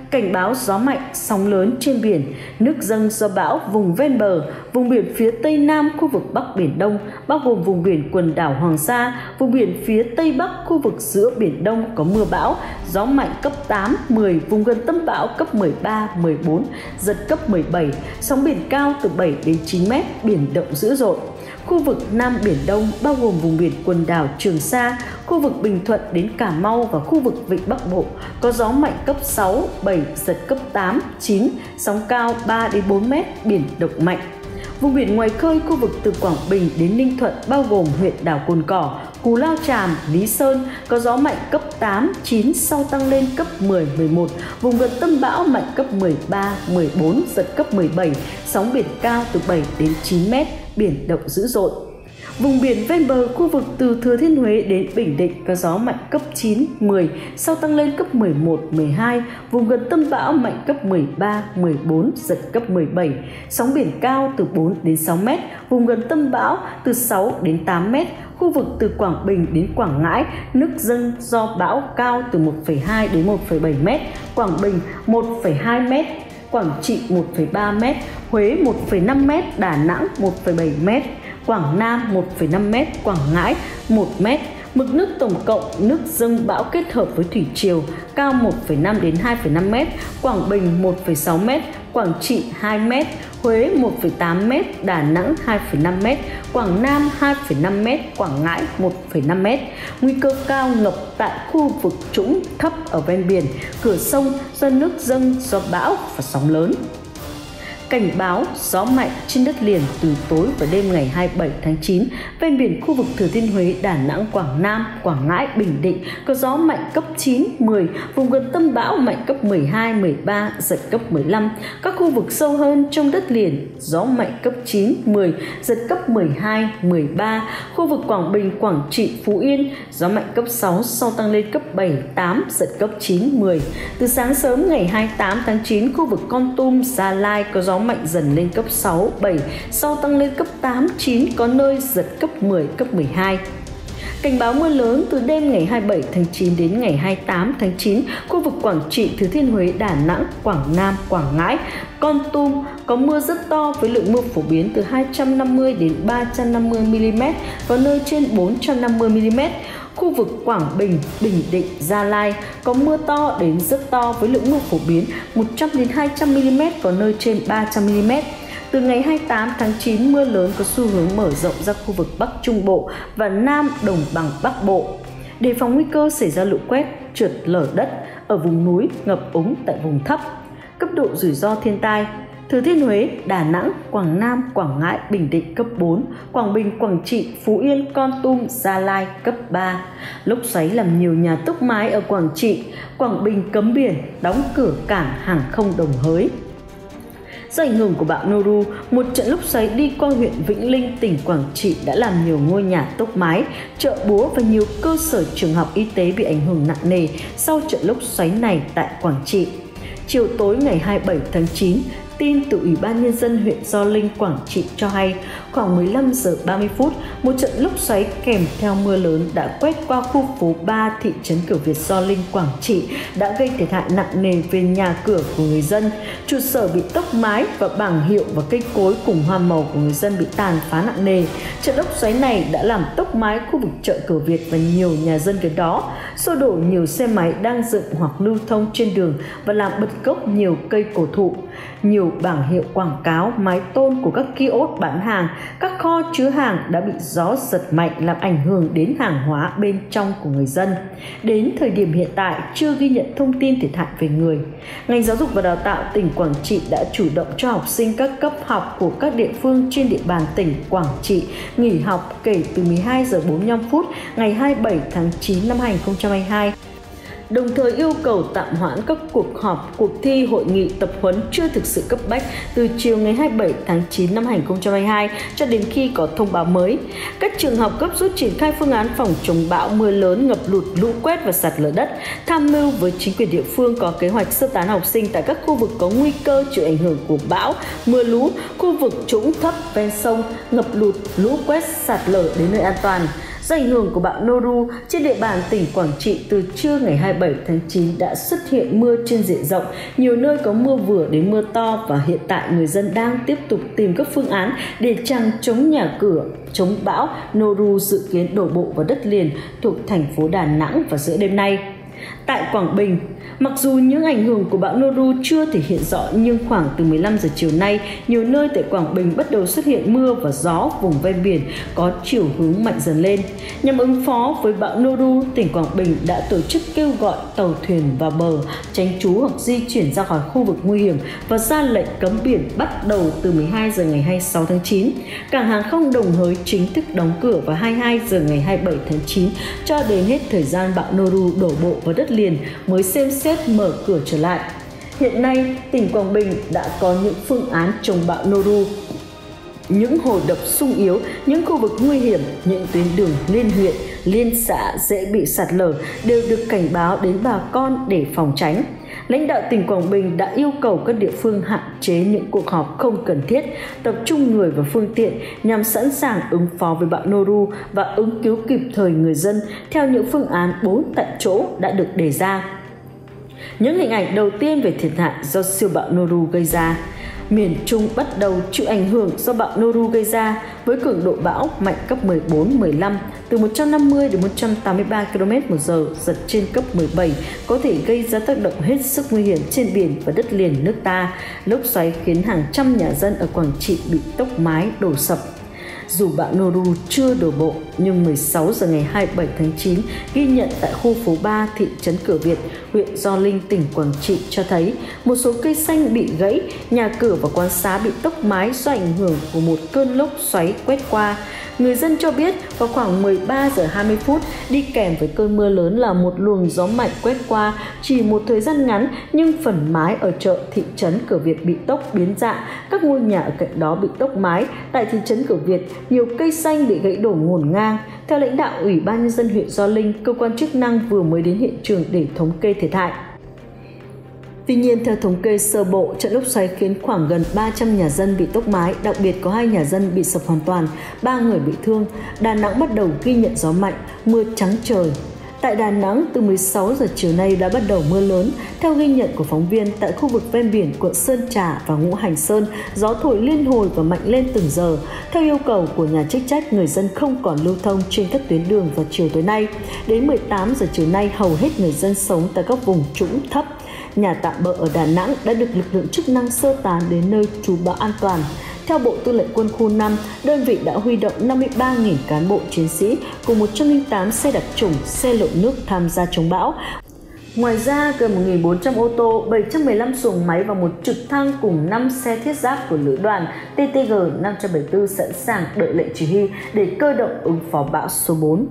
Cảnh báo gió mạnh, sóng lớn trên biển, nước dâng do bão vùng ven bờ, vùng biển phía Tây Nam khu vực Bắc Biển Đông, bao gồm vùng biển quần đảo Hoàng Sa, vùng biển phía Tây Bắc khu vực giữa Biển Đông có mưa bão, gió mạnh cấp tám, mười, vùng gần tâm bão cấp mười ba, mười bốn, giật cấp mười bảy, sóng biển cao từ bảy đến chín mét, biển động dữ dội. Khu vực Nam Biển Đông bao gồm vùng biển quần đảo Trường Sa, khu vực Bình Thuận đến Cà Mau và khu vực Vịnh Bắc Bộ có gió mạnh cấp sáu, bảy, giật cấp tám, chín, sóng cao ba đến bốn mét, biển động mạnh. Vùng biển ngoài khơi khu vực từ Quảng Bình đến Ninh Thuận bao gồm huyện đảo Cồn Cỏ, Cù Lao Chàm, Lý Sơn có gió mạnh cấp tám, chín, sau tăng lên cấp mười, mười một, vùng gần tâm bão mạnh cấp mười ba, mười bốn, giật cấp mười bảy, sóng biển cao từ bảy đến chín mét, biển động dữ dội. Vùng biển ven bờ khu vực từ Thừa Thiên Huế đến Bình Định có gió mạnh cấp chín, mười, sau tăng lên cấp mười một, mười hai, vùng gần tâm bão mạnh cấp mười ba, mười bốn, giật cấp mười bảy, sóng biển cao từ bốn đến sáu mét, vùng gần tâm bão từ sáu đến tám mét, khu vực từ Quảng Bình đến Quảng Ngãi, nước dâng do bão cao từ một phẩy hai đến một phẩy bảy mét, Quảng Bình một phẩy hai mét, Quảng Trị một phẩy ba mét, Huế một phẩy năm mét, Đà Nẵng một phẩy bảy mét, Quảng Nam một phẩy năm mét, Quảng Ngãi một mét. Mực nước tổng cộng nước dâng bão kết hợp với thủy triều cao một phẩy năm đến hai phẩy năm mét, Quảng Bình một phẩy sáu mét, Quảng Trị hai mét, Huế một phẩy tám mét, Đà Nẵng hai phẩy năm mét, Quảng Nam hai phẩy năm mét, Quảng Ngãi một phẩy năm mét. Nguy cơ cao ngập tại khu vực trũng thấp ở ven biển, cửa sông do nước dâng do bão và sóng lớn. Cảnh báo gió mạnh trên đất liền từ tối và đêm ngày hai mươi bảy tháng chín, ven biển khu vực Thừa Thiên Huế, Đà Nẵng, Quảng Nam, Quảng Ngãi, Bình Định có gió mạnh cấp chín, mười, vùng gần tâm bão mạnh cấp mười hai, mười ba, giật cấp mười lăm. Các khu vực sâu hơn trong đất liền, gió mạnh cấp chín, mười, giật cấp mười hai, mười ba. Khu vực Quảng Bình, Quảng Trị, Phú Yên, gió mạnh cấp sáu, sau tăng lên cấp bảy, tám, giật cấp chín, mười. Từ sáng sớm ngày hai mươi tám tháng chín, khu vực Kon Tum, Gia Lai có gió mạnh dần lên cấp sáu, bảy, sau tăng lên cấp tám, chín, có nơi giật cấp mười, cấp mười hai. Cảnh báo mưa lớn từ đêm ngày hai mươi bảy tháng chín đến ngày hai mươi tám tháng chín, khu vực Quảng Trị, Thừa Thiên Huế, Đà Nẵng, Quảng Nam, Quảng Ngãi, Kon Tum có mưa rất to với lượng mưa phổ biến từ hai trăm năm mươi đến ba trăm năm mươi mi-li-mét, có nơi trên bốn trăm năm mươi mi-li-mét. Khu vực Quảng Bình, Bình Định, Gia Lai có mưa to đến rất to với lượng mưa phổ biến một trăm đến hai trăm mi-li-mét, có nơi trên ba trăm mi-li-mét. Từ ngày hai mươi tám tháng chín, mưa lớn có xu hướng mở rộng ra khu vực Bắc Trung Bộ và Nam Đồng bằng Bắc Bộ. Đề phòng nguy cơ xảy ra lũ quét, trượt lở đất ở vùng núi, ngập úng tại vùng thấp. Cấp độ rủi ro thiên tai: Thừa Thiên Huế, Đà Nẵng, Quảng Nam, Quảng Ngãi, Bình Định cấp bốn, Quảng Bình, Quảng Trị, Phú Yên, Kon Tum, Gia Lai cấp ba. Lốc xoáy làm nhiều nhà tốc mái ở Quảng Trị, Quảng Bình cấm biển, đóng cửa cảng hàng không Đồng Hới. Do ảnh hưởng của bão Noru, một trận lốc xoáy đi qua huyện Vĩnh Linh, tỉnh Quảng Trị đã làm nhiều ngôi nhà tốc mái, chợ búa và nhiều cơ sở trường học y tế bị ảnh hưởng nặng nề sau trận lốc xoáy này tại Quảng Trị. Chiều tối ngày hai mươi bảy tháng chín, tin từ Ủy ban Nhân dân huyện Gio Linh, Quảng Trị cho hay khoảng mười lăm giờ ba mươi phút, một trận lốc xoáy kèm theo mưa lớn đã quét qua khu phố ba thị trấn Cửa Việt, Gio Linh, Quảng Trị đã gây thiệt hại nặng nề về nhà cửa của người dân. Trụ sở bị tốc mái và bảng hiệu và cây cối cùng hoa màu của người dân bị tàn phá nặng nề. Trận lốc xoáy này đã làm tốc mái khu vực chợ Cửa Việt và nhiều nhà dân gần đó, xô đổ nhiều xe máy đang dựng hoặc lưu thông trên đường và làm bật gốc nhiều cây cổ thụ. Nhiều bảng hiệu quảng cáo, mái tôn của các kiosk bán hàng, các kho chứa hàng đã bị gió giật mạnh làm ảnh hưởng đến hàng hóa bên trong của người dân. Đến thời điểm hiện tại chưa ghi nhận thông tin thiệt hại về người. Ngành Giáo dục và Đào tạo tỉnh Quảng Trị đã chủ động cho học sinh các cấp học của các địa phương trên địa bàn tỉnh Quảng Trị nghỉ học kể từ mười hai giờ bốn mươi lăm phút ngày hai mươi bảy tháng chín năm hai nghìn không trăm hai mươi hai. Đồng thời yêu cầu tạm hoãn các cuộc họp, cuộc thi, hội nghị, tập huấn chưa thực sự cấp bách từ chiều ngày hai mươi bảy tháng chín năm hai nghìn không trăm hai mươi hai cho đến khi có thông báo mới. Các trường học gấp rút triển khai phương án phòng chống bão, mưa lớn, ngập lụt, lũ quét và sạt lở đất, tham mưu với chính quyền địa phương có kế hoạch sơ tán học sinh tại các khu vực có nguy cơ chịu ảnh hưởng của bão, mưa lũ, khu vực trũng thấp ven sông, ngập lụt, lũ quét, sạt lở đến nơi an toàn. Do ảnh hưởng của bão Noru, trên địa bàn tỉnh Quảng Trị từ trưa ngày hai mươi bảy tháng chín đã xuất hiện mưa trên diện rộng, nhiều nơi có mưa vừa đến mưa to và hiện tại người dân đang tiếp tục tìm các phương án để chằng chống nhà cửa, chống bão Noru dự kiến đổ bộ vào đất liền thuộc thành phố Đà Nẵng vào giữa đêm nay. Tại Quảng Bình, mặc dù những ảnh hưởng của bão Noru chưa thể hiện rõ nhưng khoảng từ mười lăm giờ chiều nay, nhiều nơi tại Quảng Bình bắt đầu xuất hiện mưa và gió vùng ven biển có chiều hướng mạnh dần lên. Nhằm ứng phó với bão Noru, tỉnh Quảng Bình đã tổ chức kêu gọi tàu thuyền vào bờ, tránh trú hoặc di chuyển ra khỏi khu vực nguy hiểm và ra lệnh cấm biển bắt đầu từ mười hai giờ ngày hai mươi sáu tháng chín. Cảng hàng không Đồng Hới chính thức đóng cửa vào hai mươi hai giờ ngày hai mươi bảy tháng chín cho đến hết thời gian bão Noru đổ bộ vào đất liền mới xem xét mở cửa trở lại. Hiện nay, tỉnh Quảng Bình đã có những phương án chống bão Noru. Những hồ đập sung yếu, những khu vực nguy hiểm, những tuyến đường liên huyện, liên xã dễ bị sạt lở đều được cảnh báo đến bà con để phòng tránh. Lãnh đạo tỉnh Quảng Bình đã yêu cầu các địa phương hạn chế những cuộc họp không cần thiết, tập trung người và phương tiện nhằm sẵn sàng ứng phó với bão Noru và ứng cứu kịp thời người dân theo những phương án bốn tại chỗ đã được đề ra. Những hình ảnh đầu tiên về thiệt hại do siêu bão Noru gây ra. Miền Trung bắt đầu chịu ảnh hưởng do bão Noru gây ra với cường độ bão mạnh cấp mười bốn, mười lăm, từ một trăm năm mươi đến một trăm tám mươi ba ki lô mét một giờ, giật trên cấp mười bảy, có thể gây ra tác động hết sức nguy hiểm trên biển và đất liền nước ta. Lốc xoáy khiến hàng trăm nhà dân ở Quảng Trị bị tốc mái đổ sập. Dù bão Noru chưa đổ bộ, nhưng mười sáu giờ ngày hai mươi bảy tháng chín ghi nhận tại khu phố ba thị trấn Cửa Việt, huyện Gio Linh, tỉnh Quảng Trị cho thấy một số cây xanh bị gãy, nhà cửa và quán xá bị tốc mái do ảnh hưởng của một cơn lốc xoáy quét qua. Người dân cho biết vào khoảng mười ba giờ hai mươi phút, đi kèm với cơn mưa lớn là một luồng gió mạnh quét qua. Chỉ một thời gian ngắn nhưng phần mái ở chợ thị trấn Cửa Việt bị tốc biến dạng, các ngôi nhà ở cạnh đó bị tốc mái. Tại thị trấn Cửa Việt, nhiều cây xanh bị gãy đổ ngổn ngang. Theo lãnh đạo Ủy ban nhân dân huyện Gio Linh, cơ quan chức năng vừa mới đến hiện trường để thống kê thiệt hại. Tuy nhiên, theo thống kê sơ bộ, trận lốc xoáy khiến khoảng gần ba trăm nhà dân bị tốc mái, đặc biệt có hai nhà dân bị sập hoàn toàn, ba người bị thương. Đà Nẵng bắt đầu ghi nhận gió mạnh, mưa trắng trời. Tại Đà Nẵng, từ mười sáu giờ chiều nay đã bắt đầu mưa lớn. Theo ghi nhận của phóng viên, tại khu vực ven biển quận Sơn Trà và Ngũ Hành Sơn, gió thổi liên hồi và mạnh lên từng giờ. Theo yêu cầu của nhà chức trách, người dân không còn lưu thông trên các tuyến đường vào chiều tối nay. Đến mười tám giờ chiều nay, hầu hết người dân sống tại các vùng trũng thấp, nhà tạm bợ ở Đà Nẵng đã được lực lượng chức năng sơ tán đến nơi trú bão an toàn. Theo Bộ Tư lệnh Quân khu năm, đơn vị đã huy động năm mươi ba nghìn cán bộ chiến sĩ cùng một trăm lẻ tám xe đặc chủng, xe lội nước tham gia chống bão. Ngoài ra, gần một nghìn bốn trăm ô tô, bảy trăm mười lăm xuồng máy và một trực thăng cùng năm xe thiết giáp của lữ đoàn T T G năm bảy tư sẵn sàng đợi lệnh chỉ huy để cơ động ứng phó bão số bốn.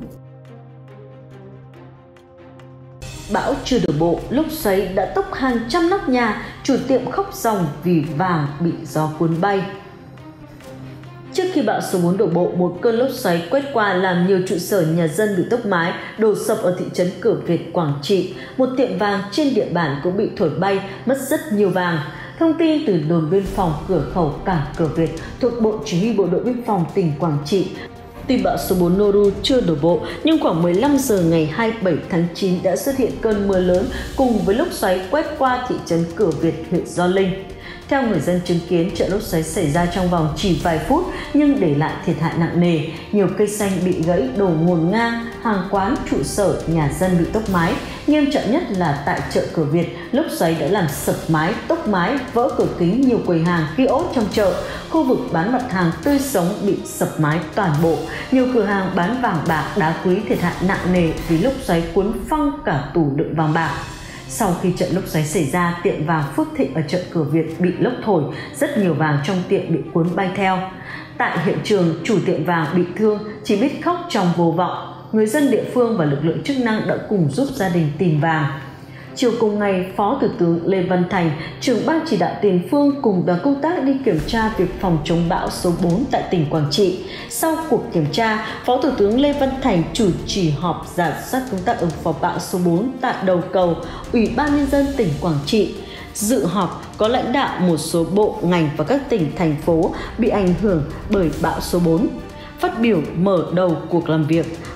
Bão chưa đổ bộ, lốc xoáy đã tốc hàng trăm nóc nhà, chủ tiệm khóc ròng vì vàng bị gió cuốn bay. Trước khi bão số bốn đổ bộ, một cơn lốc xoáy quét qua làm nhiều trụ sở nhà dân bị tốc mái, đổ sập ở thị trấn Cửa Việt, Quảng Trị. Một tiệm vàng trên địa bàn cũng bị thổi bay, mất rất nhiều vàng. Thông tin từ đồn biên phòng cửa khẩu cảng Cửa Việt thuộc Bộ Chỉ huy Bộ đội Biên phòng tỉnh Quảng Trị. Tuy bão số bốn Noru chưa đổ bộ, nhưng khoảng mười lăm giờ ngày hai mươi bảy tháng chín đã xuất hiện cơn mưa lớn cùng với lốc xoáy quét qua thị trấn Cửa Việt, huyện Gio Linh. Theo người dân chứng kiến, trận lốc xoáy xảy ra trong vòng chỉ vài phút nhưng để lại thiệt hại nặng nề. Nhiều cây xanh bị gãy đổ ngổn ngang, hàng quán, trụ sở, nhà dân bị tốc mái. Nghiêm trọng nhất là tại chợ Cửa Việt, lốc xoáy đã làm sập mái, tốc mái, vỡ cửa kính nhiều quầy hàng, kiosk trong chợ. Khu vực bán mặt hàng tươi sống bị sập mái toàn bộ. Nhiều cửa hàng bán vàng bạc, đá quý thiệt hại nặng nề vì lốc xoáy cuốn phăng cả tủ đựng vàng bạc. Sau khi trận lốc xoáy xảy ra, tiệm vàng Phước Thịnh ở chợ Cửa Việt bị lốc thổi, rất nhiều vàng trong tiệm bị cuốn bay theo. Tại hiện trường, chủ tiệm vàng bị thương, chỉ biết khóc trong vô vọng. Người dân địa phương và lực lượng chức năng đã cùng giúp gia đình tìm vàng. Chiều cùng ngày, Phó Thủ tướng Lê Văn Thành, trưởng Ban Chỉ đạo Tiền phương cùng đoàn công tác đi kiểm tra việc phòng chống bão số bốn tại tỉnh Quảng Trị. Sau cuộc kiểm tra, Phó Thủ tướng Lê Văn Thành chủ trì họp rà soát công tác ứng phó bão số bốn tại đầu cầu Ủy ban nhân dân tỉnh Quảng Trị. Dự họp có lãnh đạo một số bộ, ngành và các tỉnh, thành phố bị ảnh hưởng bởi bão số bốn. Phát biểu mở đầu cuộc làm việc,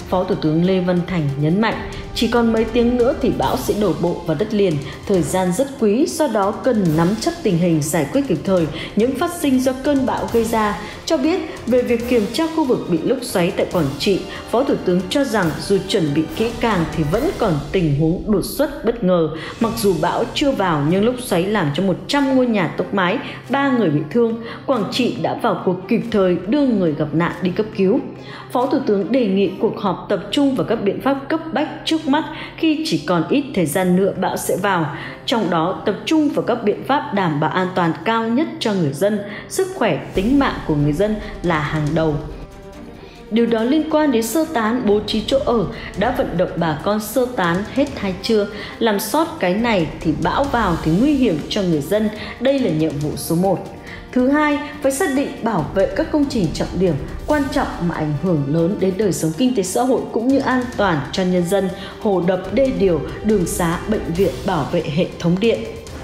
Phó Thủ tướng Lê Văn Thành nhấn mạnh, chỉ còn mấy tiếng nữa thì bão sẽ đổ bộ vào đất liền, thời gian rất quý, do đó cần nắm chắc tình hình, giải quyết kịp thời những phát sinh do cơn bão gây ra. Cho biết về việc kiểm tra khu vực bị lốc xoáy tại Quảng Trị, Phó Thủ tướng cho rằng dù chuẩn bị kỹ càng thì vẫn còn tình huống đột xuất bất ngờ. Mặc dù bão chưa vào nhưng lốc xoáy làm cho một trăm ngôi nhà tốc mái, ba người bị thương. Quảng Trị đã vào cuộc kịp thời đưa người gặp nạn đi cấp cứu. Phó Thủ tướng đề nghị cuộc họp tập trung vào các biện pháp cấp bách trước mắt khi chỉ còn ít thời gian nữa bão sẽ vào. Trong đó tập trung vào các biện pháp đảm bảo an toàn cao nhất cho người dân, sức khỏe, tính mạng của người dân là hàng đầu. Điều đó liên quan đến sơ tán, bố trí chỗ ở, đã vận động bà con sơ tán hết hay chưa? Làm sót cái này thì bão vào thì nguy hiểm cho người dân, đây là nhiệm vụ số một. Thứ hai, phải xác định bảo vệ các công trình trọng điểm, quan trọng mà ảnh hưởng lớn đến đời sống kinh tế xã hội cũng như an toàn cho nhân dân, hồ đập, đê điều, đường xá, bệnh viện, bảo vệ hệ thống điện.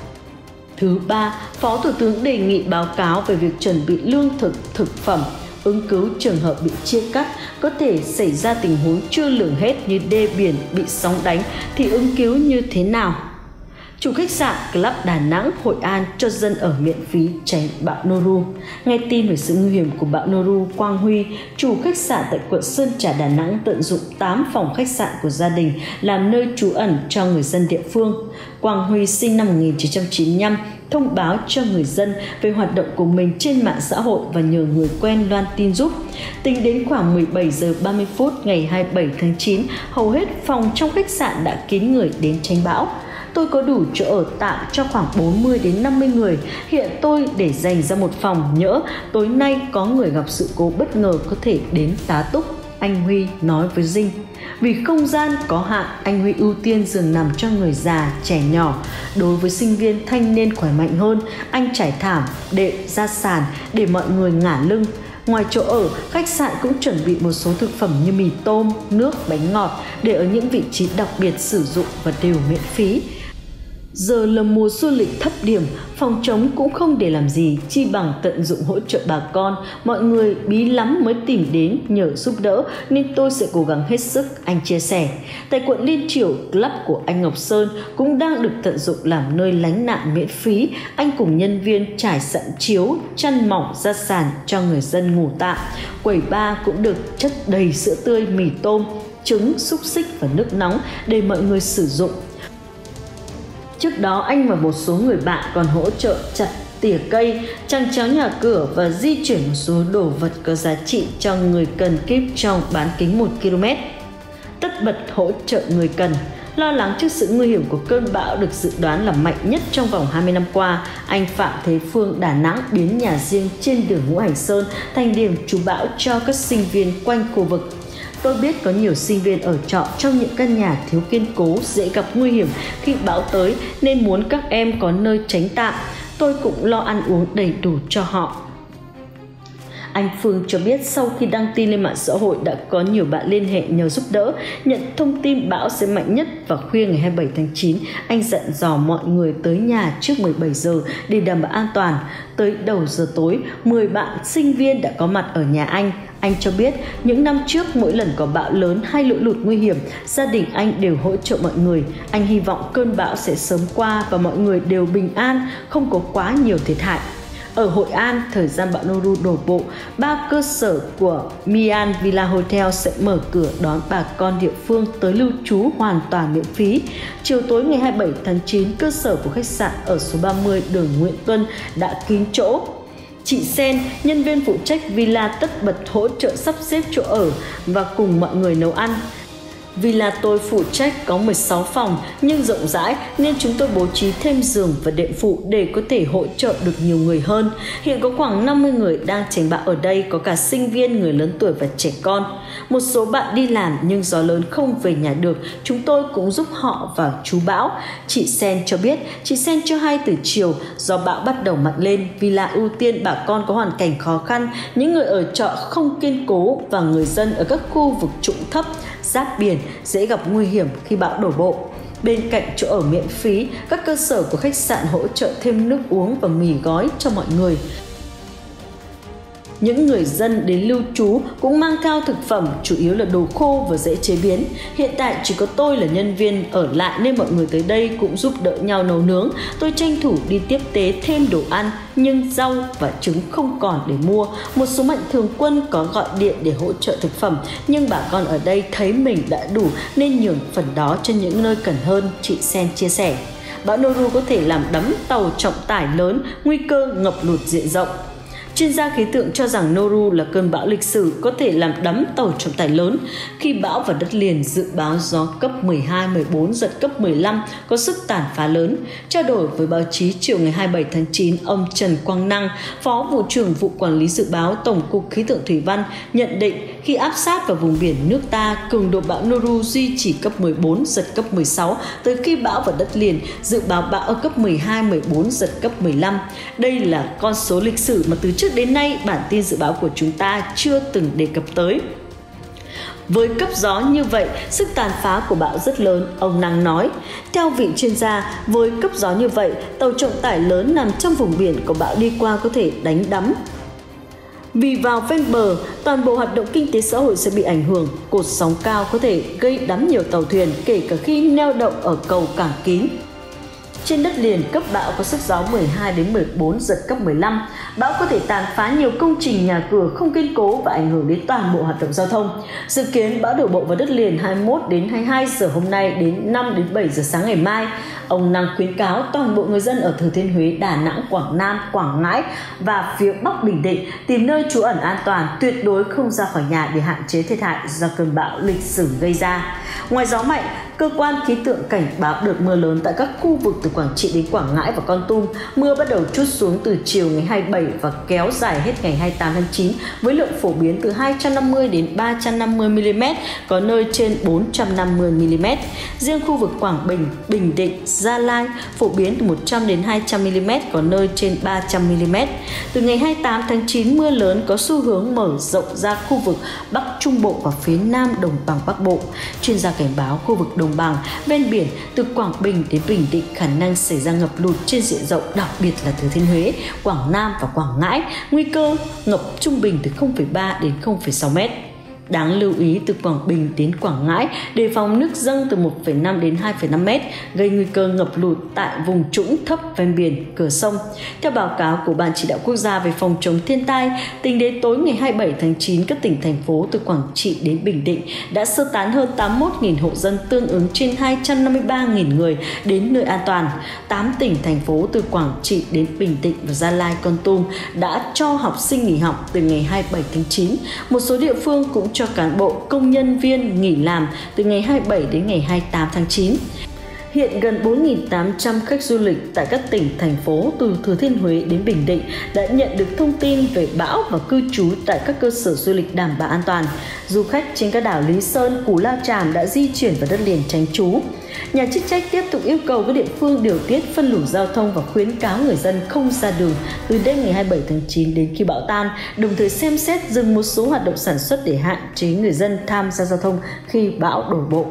Thứ ba, Phó Thủ tướng đề nghị báo cáo về việc chuẩn bị lương thực, thực phẩm, ứng cứu trường hợp bị chia cắt, có thể xảy ra tình huống chưa lường hết như đê biển bị sóng đánh thì ứng cứu như thế nào. Chủ khách sạn Club Đà Nẵng, Hội An cho dân ở miễn phí tránh bão Noru. Nghe tin về sự nguy hiểm của bão Noru, Quang Huy, chủ khách sạn tại quận Sơn Trà, Đà Nẵng tận dụng tám phòng khách sạn của gia đình làm nơi trú ẩn cho người dân địa phương. Quang Huy sinh năm một nghìn chín trăm chín mươi lăm, thông báo cho người dân về hoạt động của mình trên mạng xã hội và nhờ người quen loan tin giúp. Tính đến khoảng mười bảy giờ ba mươi phút ngày hai mươi bảy tháng chín, hầu hết phòng trong khách sạn đã kín người đến tránh bão. Tôi có đủ chỗ ở tạm cho khoảng bốn mươi đến năm mươi người. Hiện tôi để dành ra một phòng nhỡ tối nay có người gặp sự cố bất ngờ có thể đến tá túc, anh Huy nói với Dinh. Vì không gian có hạn, anh Huy ưu tiên giường nằm cho người già, trẻ nhỏ. Đối với sinh viên thanh niên khỏe mạnh hơn, anh trải thảm, đệm ra sàn để mọi người ngả lưng. Ngoài chỗ ở, khách sạn cũng chuẩn bị một số thực phẩm như mì tôm, nước, bánh ngọt để ở những vị trí đặc biệt sử dụng và đều miễn phí. Giờ là mùa du lịch thấp điểm, phòng trống cũng không để làm gì, chi bằng tận dụng hỗ trợ bà con. Mọi người bí lắm mới tìm đến nhờ giúp đỡ nên tôi sẽ cố gắng hết sức, anh chia sẻ. Tại quận Liên Chiểu, club của anh Ngọc Sơn cũng đang được tận dụng làm nơi lánh nạn miễn phí. Anh cùng nhân viên trải sẵn chiếu, chăn mỏng ra sàn cho người dân ngủ tạm. Quầy bar cũng được chất đầy sữa tươi, mì tôm, trứng, xúc xích và nước nóng để mọi người sử dụng. Trước đó, anh và một số người bạn còn hỗ trợ chặt tỉa cây, chằng chéo nhà cửa và di chuyển một số đồ vật có giá trị cho người cần kíp trong bán kính một ki lô mét. Tất bật hỗ trợ người cần. Lo lắng trước sự nguy hiểm của cơn bão được dự đoán là mạnh nhất trong vòng hai mươi năm qua, anh Phạm Thế Phương, Đà Nẵng biến nhà riêng trên đường Ngũ Hành Sơn thành điểm trú bão cho các sinh viên quanh khu vực. Tôi biết có nhiều sinh viên ở trọ trong những căn nhà thiếu kiên cố, dễ gặp nguy hiểm khi bão tới nên muốn các em có nơi tránh tạm. Tôi cũng lo ăn uống đầy đủ cho họ. Anh Phương cho biết sau khi đăng tin lên mạng xã hội đã có nhiều bạn liên hệ nhờ giúp đỡ. Nhận thông tin bão sẽ mạnh nhất vào khuya ngày hai mươi bảy tháng chín, anh dặn dò mọi người tới nhà trước mười bảy giờ để đảm bảo an toàn. Tới đầu giờ tối, mười bạn sinh viên đã có mặt ở nhà anh. Anh cho biết những năm trước mỗi lần có bão lớn hay lũ lụt nguy hiểm, gia đình anh đều hỗ trợ mọi người. Anh hy vọng cơn bão sẽ sớm qua và mọi người đều bình an, không có quá nhiều thiệt hại. Ở Hội An, thời gian bão Noru đổ bộ, ba cơ sở của Mian Villa Hotel sẽ mở cửa đón bà con địa phương tới lưu trú hoàn toàn miễn phí. Chiều tối ngày hai mươi bảy tháng chín, cơ sở của khách sạn ở số ba mươi đường Nguyễn Tuân đã kín chỗ. Chị Sen, nhân viên phụ trách villa tất bật hỗ trợ sắp xếp chỗ ở và cùng mọi người nấu ăn. Villa tôi phụ trách có mười sáu phòng nhưng rộng rãi nên chúng tôi bố trí thêm giường và đệm phụ để có thể hỗ trợ được nhiều người hơn. Hiện có khoảng năm mươi người đang tránh bão ở đây, có cả sinh viên, người lớn tuổi và trẻ con. Một số bạn đi làm nhưng gió lớn không về nhà được, chúng tôi cũng giúp họ vào trú bão. Chị Sen cho biết, chị Sen cho hay từ chiều gió bão bắt đầu mạnh lên, villa ưu tiên bà con có hoàn cảnh khó khăn, những người ở trọ không kiên cố và người dân ở các khu vực trũng thấp, giáp biển dễ gặp nguy hiểm khi bão đổ bộ. Bên cạnh chỗ ở miễn phí, các cơ sở của khách sạn hỗ trợ thêm nước uống và mì gói cho mọi người. Những người dân đến lưu trú cũng mang theo thực phẩm, chủ yếu là đồ khô và dễ chế biến. Hiện tại chỉ có tôi là nhân viên ở lại nên mọi người tới đây cũng giúp đỡ nhau nấu nướng. Tôi tranh thủ đi tiếp tế thêm đồ ăn, nhưng rau và trứng không còn để mua. Một số mạnh thường quân có gọi điện để hỗ trợ thực phẩm, nhưng bà con ở đây thấy mình đã đủ nên nhường phần đó cho những nơi cần hơn, chị Sen chia sẻ. Bão Noru có thể làm đắm tàu trọng tải lớn, nguy cơ ngập lụt diện rộng. Chuyên gia khí tượng cho rằng Noru là cơn bão lịch sử có thể làm đắm tàu trọng tải lớn. Khi bão vào đất liền, dự báo gió cấp mười hai, mười bốn, giật cấp mười lăm, có sức tàn phá lớn. Trao đổi với báo chí chiều ngày hai mươi bảy tháng chín, ông Trần Quang Năng, Phó Vụ trưởng Vụ Quản lý Dự báo Tổng cục Khí tượng Thủy văn, nhận định khi áp sát vào vùng biển nước ta, cường độ bão Noru duy trì cấp mười bốn, giật cấp mười sáu. Tới khi bão vào đất liền, dự báo bão ở cấp mười hai, mười bốn, giật cấp mười lăm. Đây là con số lịch sử mà từ trước đến nay bản tin dự báo của chúng ta chưa từng đề cập tới. Với cấp gió như vậy, sức tàn phá của bão rất lớn, ông Năng nói. Theo vị chuyên gia, với cấp gió như vậy, tàu trọng tải lớn nằm trong vùng biển của bão đi qua có thể đánh đắm. Vì vào ven bờ, toàn bộ hoạt động kinh tế xã hội sẽ bị ảnh hưởng, cột sóng cao có thể gây đắm nhiều tàu thuyền, kể cả khi neo đậu ở cầu cảng kín. Trên đất liền, cấp bão có sức gió mười hai đến mười bốn, giật cấp mười lăm. Bão có thể tàn phá nhiều công trình nhà cửa không kiên cố và ảnh hưởng đến toàn bộ hoạt động giao thông. Dự kiến bão đổ bộ vào đất liền hai mươi mốt đến hai mươi hai giờ hôm nay đến năm đến bảy giờ sáng ngày mai. Ông Năng khuyến cáo toàn bộ người dân ở Thừa Thiên Huế, Đà Nẵng, Quảng Nam, Quảng Ngãi và phía Bắc Bình Định tìm nơi trú ẩn an toàn, tuyệt đối không ra khỏi nhà để hạn chế thiệt hại do cơn bão lịch sử gây ra. Ngoài gió mạnh, cơ quan khí tượng cảnh báo đợt mưa lớn tại các khu vực từ Quảng Trị đến Quảng Ngãi và Kon Tum. Mưa bắt đầu trút xuống từ chiều ngày hai mươi bảy và kéo dài hết ngày hai mươi tám tháng chín với lượng phổ biến từ hai trăm năm mươi đến ba trăm năm mươi mi-li-mét, có nơi trên bốn trăm năm mươi mi-li-mét. Riêng khu vực Quảng Bình, Bình Định, Gia Lai phổ biến từ một trăm đến hai trăm mi-li-mét, có nơi trên ba trăm mi-li-mét. Từ ngày hai mươi tám tháng chín, mưa lớn có xu hướng mở rộng ra khu vực Bắc Trung Bộ và phía Nam Đồng bằng Bắc Bộ. Chuyên gia cảnh báo khu vực đồng bằng ven biển từ Quảng Bình đến Bình Định khả năng xảy ra ngập lụt trên diện rộng, đặc biệt là Thừa Thiên Huế, Quảng Nam và Quảng Ngãi, nguy cơ ngập trung bình từ không phẩy ba đến không phẩy sáu mét. Đáng lưu ý từ Quảng Bình đến Quảng Ngãi đề phòng nước dâng từ một phẩy năm đến hai phẩy năm mét, gây nguy cơ ngập lụt tại vùng trũng thấp ven biển, cửa sông. Theo báo cáo của Ban Chỉ đạo Quốc gia về phòng chống thiên tai, tính đến tối ngày hai mươi bảy tháng chín, các tỉnh thành phố từ Quảng Trị đến Bình Định đã sơ tán hơn tám mươi mốt nghìn hộ dân, tương ứng trên hai trăm năm mươi ba nghìn người đến nơi an toàn. tám tỉnh thành phố từ Quảng Trị đến Bình Định và Gia Lai, Kon Tum đã cho học sinh nghỉ học từ ngày hai mươi bảy tháng chín. Một số địa phương cũng cho cán bộ, công nhân viên nghỉ làm từ ngày hai mươi bảy đến ngày hai mươi tám tháng chín. Hiện gần bốn nghìn tám trăm khách du lịch tại các tỉnh, thành phố từ Thừa Thiên Huế đến Bình Định đã nhận được thông tin về bão và cư trú tại các cơ sở du lịch đảm bảo an toàn. Du khách trên các đảo Lý Sơn, Cù Lao Chàm đã di chuyển vào đất liền tránh trú. Nhà chức trách tiếp tục yêu cầu các địa phương điều tiết phân luồng giao thông và khuyến cáo người dân không ra đường từ đêm ngày hai mươi bảy tháng chín đến khi bão tan, đồng thời xem xét dừng một số hoạt động sản xuất để hạn chế người dân tham gia giao thông khi bão đổ bộ.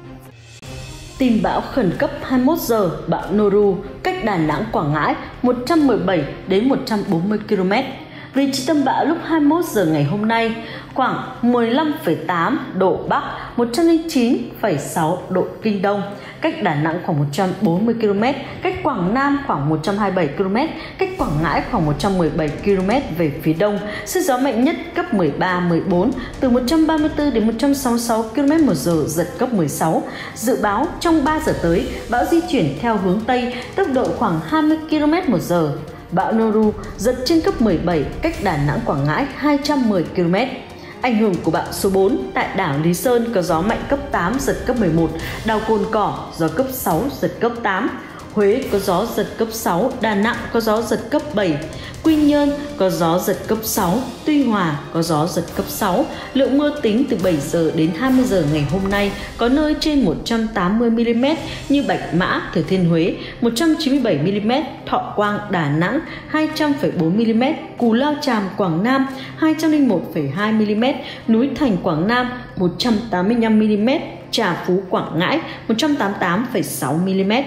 Tin bão khẩn cấp hai mươi mốt giờ, bão Noru cách Đà Nẵng, Quảng Ngãi một trăm mười bảy đến một trăm bốn mươi ki lô mét. Vị trí tâm bão lúc hai mươi mốt giờ ngày hôm nay khoảng mười lăm phẩy tám độ Bắc, một trăm lẻ chín phẩy sáu độ Kinh Đông, cách Đà Nẵng khoảng một trăm bốn mươi ki lô mét, cách Quảng Nam khoảng một trăm hai mươi bảy ki lô mét, cách Quảng Ngãi khoảng một trăm mười bảy ki lô mét về phía đông. Sức gió mạnh nhất cấp mười ba, mười bốn, từ một trăm ba mươi tư đến một trăm sáu mươi sáu ki lô mét một giờ, giật cấp mười sáu. Dự báo trong ba giờ tới, bão di chuyển theo hướng Tây, tốc độ khoảng hai mươi ki lô mét một giờ. Bão Noru giật trên cấp mười bảy, cách Đà Nẵng, Quảng Ngãi hai trăm mười ki lô mét. Ảnh hưởng của bão số bốn, tại đảo Lý Sơn có gió mạnh cấp tám, giật cấp mười một, đảo Cồn Cỏ gió cấp sáu, giật cấp tám, Huế có gió giật cấp sáu, Đà Nẵng có gió giật cấp bảy, Quy Nhơn có gió giật cấp sáu, Tuy Hòa có gió giật cấp sáu. Lượng mưa tính từ bảy giờ đến hai mươi giờ ngày hôm nay có nơi trên một trăm tám mươi mi li mét như Bạch Mã, Thừa Thiên Huế một trăm chín mươi bảy mi li mét, Thọ Quang, Đà Nẵng hai trăm phẩy bốn mi li mét, Cù Lao Chàm, Quảng Nam hai trăm lẻ một phẩy hai mi li mét, Núi Thành, Quảng Nam một trăm tám mươi lăm mi li mét, Trà Phú, Quảng Ngãi một trăm tám mươi tám phẩy sáu mi li mét.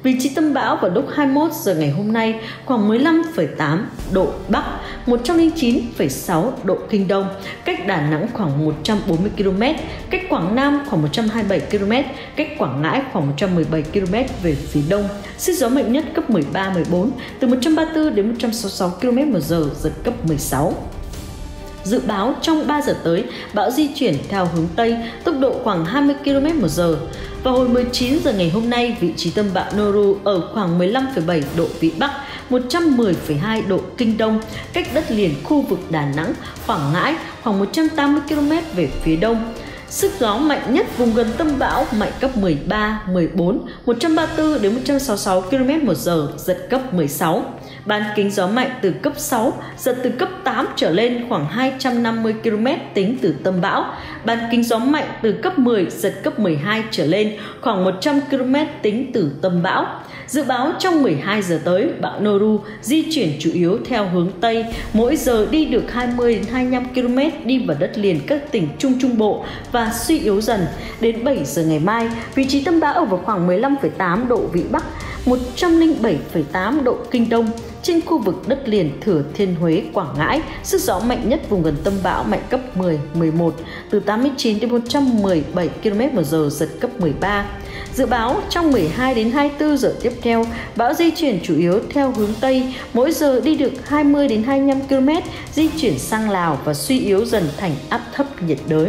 Vị trí tâm bão vào lúc hai mươi mốt giờ ngày hôm nay khoảng mười lăm phẩy tám độ Bắc, một trăm lẻ chín phẩy sáu độ Kinh Đông, cách Đà Nẵng khoảng một trăm bốn mươi ki lô mét, cách Quảng Nam khoảng một trăm hai mươi bảy ki lô mét, cách Quảng Ngãi khoảng một trăm mười bảy ki lô mét về phía đông. Sức gió mạnh nhất cấp mười ba mười bốn, từ một trăm ba mươi tư đến một trăm sáu mươi sáu ki lô mét một giờ, giật cấp mười sáu. Dự báo trong ba giờ tới, bão di chuyển theo hướng Tây, tốc độ khoảng hai mươi ki lô mét một giờ. Vào hồi mười chín giờ ngày hôm nay, vị trí tâm bão Noru ở khoảng mười lăm phẩy bảy độ Vĩ Bắc, một trăm mười phẩy hai độ Kinh Đông, cách đất liền khu vực Đà Nẵng, Quảng Ngãi khoảng một trăm tám mươi ki lô mét về phía đông. Sức gió mạnh nhất vùng gần tâm bão mạnh cấp mười ba mười bốn, một trăm ba mươi tư đến một trăm sáu mươi sáu ki lô mét một giờ, giật cấp mười sáu. Bán kính gió mạnh từ cấp sáu, giật từ cấp tám trở lên khoảng hai trăm năm mươi ki lô mét tính từ tâm bão. Bán kính gió mạnh từ cấp mười, giật cấp mười hai trở lên khoảng một trăm ki lô mét tính từ tâm bão. Dự báo trong mười hai giờ tới, bão Noru di chuyển chủ yếu theo hướng Tây, mỗi giờ đi được hai mươi đến hai mươi lăm ki lô mét, đi vào đất liền các tỉnh Trung Trung Bộ và suy yếu dần. Đến bảy giờ ngày mai, vị trí tâm bão ở vào khoảng mười lăm phẩy tám độ Vĩ Bắc, một trăm lẻ bảy phẩy tám độ Kinh Đông, trên khu vực đất liền Thừa Thiên Huế, Quảng Ngãi. Sức gió mạnh nhất vùng gần tâm bão mạnh cấp mười mười một, từ tám mươi chín đến một trăm mười bảy ki lô mét một giờ, giật cấp mười ba. Dự báo trong mười hai đến hai mươi tư giờ tiếp theo, bão di chuyển chủ yếu theo hướng Tây, mỗi giờ đi được hai mươi đến hai mươi lăm ki lô mét, di chuyển sang Lào và suy yếu dần thành áp thấp nhiệt đới.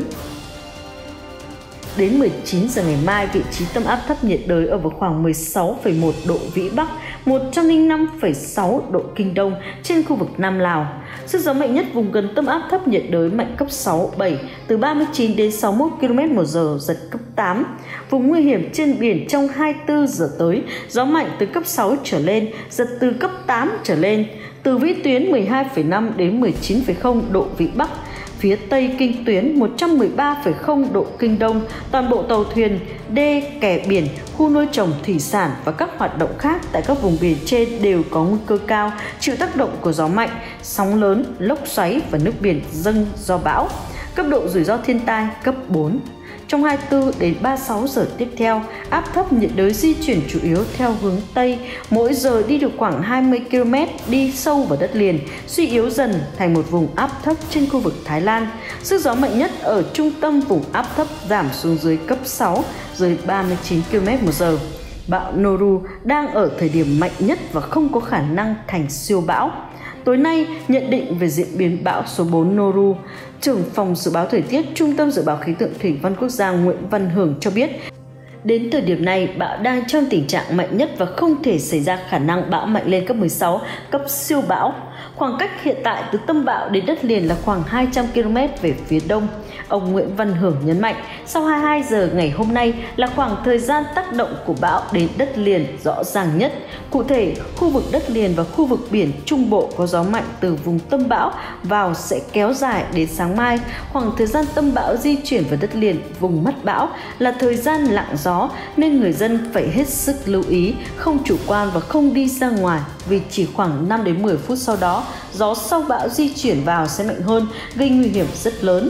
Đến mười chín giờ ngày mai, vị trí tâm áp thấp nhiệt đới ở vào khoảng mười sáu phẩy một độ Vĩ Bắc, một trăm lẻ năm phẩy sáu độ Kinh Đông, trên khu vực Nam Lào. Sức gió mạnh nhất vùng gần tâm áp thấp nhiệt đới mạnh cấp sáu bảy, từ ba mươi chín đến sáu mươi mốt ki lô mét một giờ, giật cấp tám. Vùng nguy hiểm trên biển trong hai mươi tư giờ tới, gió mạnh từ cấp sáu trở lên, giật từ cấp tám trở lên, từ vĩ tuyến mười hai phẩy năm đến mười chín phẩy không độ Vĩ Bắc. Phía Tây kinh tuyến một trăm mười ba phẩy không độ Kinh Đông, toàn bộ tàu thuyền, đê, kè biển, khu nuôi trồng thủy sản và các hoạt động khác tại các vùng biển trên đều có nguy cơ cao chịu tác động của gió mạnh, sóng lớn, lốc xoáy và nước biển dâng do bão. Cấp độ rủi ro thiên tai cấp bốn. Trong hai mươi tư đến ba mươi sáu giờ tiếp theo, áp thấp nhiệt đới di chuyển chủ yếu theo hướng Tây, mỗi giờ đi được khoảng hai mươi ki lô mét, đi sâu vào đất liền, suy yếu dần thành một vùng áp thấp trên khu vực Thái Lan. Sức gió mạnh nhất ở trung tâm vùng áp thấp giảm xuống dưới cấp sáu, dưới ba mươi chín ki lô mét một giờ. Bão Noru đang ở thời điểm mạnh nhất và không có khả năng thành siêu bão. Tối nay, nhận định về diễn biến bão số bốn Noru, trưởng phòng dự báo thời tiết Trung tâm Dự báo Khí tượng Thủy văn Quốc gia Nguyễn Văn Hưởng cho biết, đến thời điểm này, bão đang trong tình trạng mạnh nhất và không thể xảy ra khả năng bão mạnh lên cấp mười sáu, cấp siêu bão. Khoảng cách hiện tại từ tâm bão đến đất liền là khoảng hai trăm ki lô mét về phía đông. Ông Nguyễn Văn Hưởng nhấn mạnh, sau hai mươi hai giờ ngày hôm nay là khoảng thời gian tác động của bão đến đất liền rõ ràng nhất. Cụ thể, khu vực đất liền và khu vực biển Trung Bộ có gió mạnh từ vùng tâm bão vào sẽ kéo dài đến sáng mai. Khoảng thời gian tâm bão di chuyển vào đất liền vùng mắt bão là thời gian lặng gió, nên người dân phải hết sức lưu ý, không chủ quan và không đi ra ngoài, vì chỉ khoảng năm đến mười phút sau đó, gió sau bão di chuyển vào sẽ mạnh hơn, gây nguy hiểm rất lớn.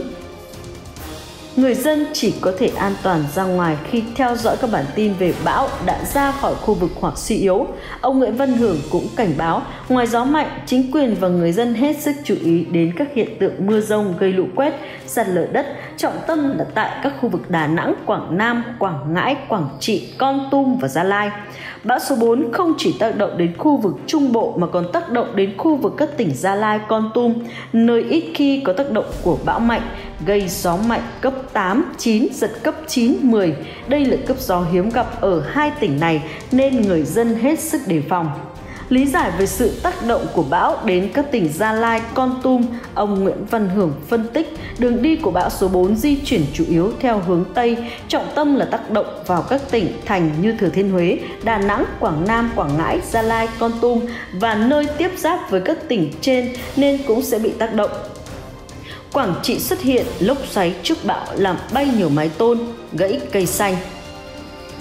Người dân chỉ có thể an toàn ra ngoài khi theo dõi các bản tin về bão đã ra khỏi khu vực hoặc suy yếu. Ông Nguyễn Văn Hưởng cũng cảnh báo, ngoài gió mạnh, chính quyền và người dân hết sức chú ý đến các hiện tượng mưa rông gây lũ quét, sạt lở đất, trọng tâm là tại các khu vực Đà Nẵng, Quảng Nam, Quảng Ngãi, Quảng Trị, Kon Tum và Gia Lai. Bão số bốn không chỉ tác động đến khu vực Trung Bộ mà còn tác động đến khu vực các tỉnh Gia Lai, Kon Tum, nơi ít khi có tác động của bão mạnh, gây gió mạnh cấp tám, chín, giật cấp chín, mười. Đây là cấp gió hiếm gặp ở hai tỉnh này nên người dân hết sức đề phòng. Lý giải về sự tác động của bão đến các tỉnh Gia Lai, Kon Tum, ông Nguyễn Văn Hưởng phân tích đường đi của bão số bốn di chuyển chủ yếu theo hướng Tây, trọng tâm là tác động vào các tỉnh thành như Thừa Thiên Huế, Đà Nẵng, Quảng Nam, Quảng Ngãi, Gia Lai, Kon Tum và nơi tiếp giáp với các tỉnh trên nên cũng sẽ bị tác động. Quảng Trị xuất hiện lốc xoáy trước bão làm bay nhiều mái tôn, gãy cây xanh.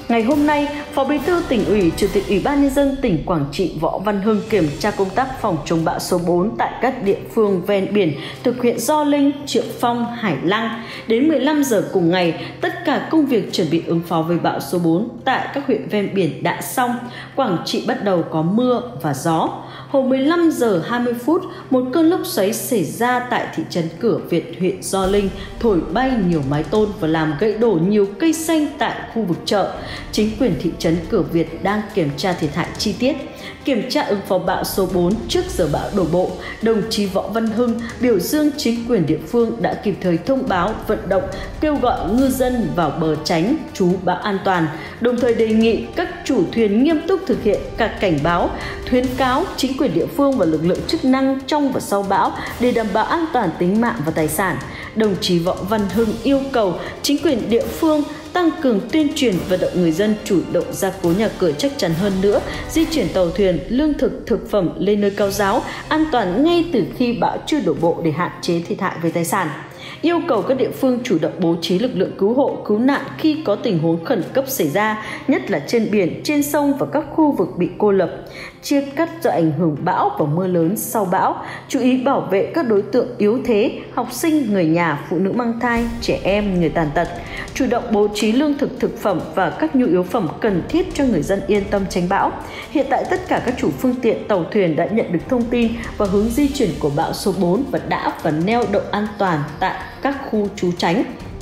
Ngày hôm nay, Phó Bí thư Tỉnh ủy, Chủ tịch Ủy ban Nhân dân tỉnh Quảng Trị Võ Văn Hưng kiểm tra công tác phòng chống bão số bốn tại các địa phương ven biển thuộc huyện Gio Linh, Triệu Phong, Hải Lăng. Đến mười lăm giờ cùng ngày, tất cả công việc chuẩn bị ứng phó với bão số bốn tại các huyện ven biển đã xong. Quảng Trị bắt đầu có mưa và gió. Hồi mười lăm giờ hai mươi phút, một cơn lốc xoáy xảy ra tại thị trấn Cửa Việt, huyện Gio Linh, thổi bay nhiều mái tôn và làm gãy đổ nhiều cây xanh tại khu vực chợ. Chính quyền thị trấn Cửa Việt đang kiểm tra thiệt hại chi tiết. Kiểm tra ứng phó bão số bốn trước giờ bão đổ bộ, đồng chí Võ Văn Hưng biểu dương chính quyền địa phương đã kịp thời thông báo, vận động, kêu gọi ngư dân vào bờ tránh trú bão an toàn, đồng thời đề nghị các chủ thuyền nghiêm túc thực hiện các cảnh báo, khuyến cáo chính quyền địa phương và lực lượng chức năng trong và sau bão để đảm bảo an toàn tính mạng và tài sản. Đồng chí Võ Văn Hưng yêu cầu chính quyền địa phương tăng cường tuyên truyền vận động người dân chủ động gia cố nhà cửa chắc chắn hơn nữa, di chuyển tàu thuyền, lương thực, thực phẩm lên nơi cao ráo, an toàn ngay từ khi bão chưa đổ bộ để hạn chế thiệt hại về tài sản. Yêu cầu các địa phương chủ động bố trí lực lượng cứu hộ, cứu nạn khi có tình huống khẩn cấp xảy ra, nhất là trên biển, trên sông và các khu vực bị cô lập, chia cắt do ảnh hưởng bão và mưa lớn sau bão, chú ý bảo vệ các đối tượng yếu thế, học sinh, người nhà, phụ nữ mang thai, trẻ em, người tàn tật, chủ động bố trí lương thực, thực phẩm và các nhu yếu phẩm cần thiết cho người dân yên tâm tránh bão. Hiện tại tất cả các chủ phương tiện, tàu thuyền đã nhận được thông tin và hướng di chuyển của bão số bốn và đã và neo đậu an toàn tại các khu trú tránh.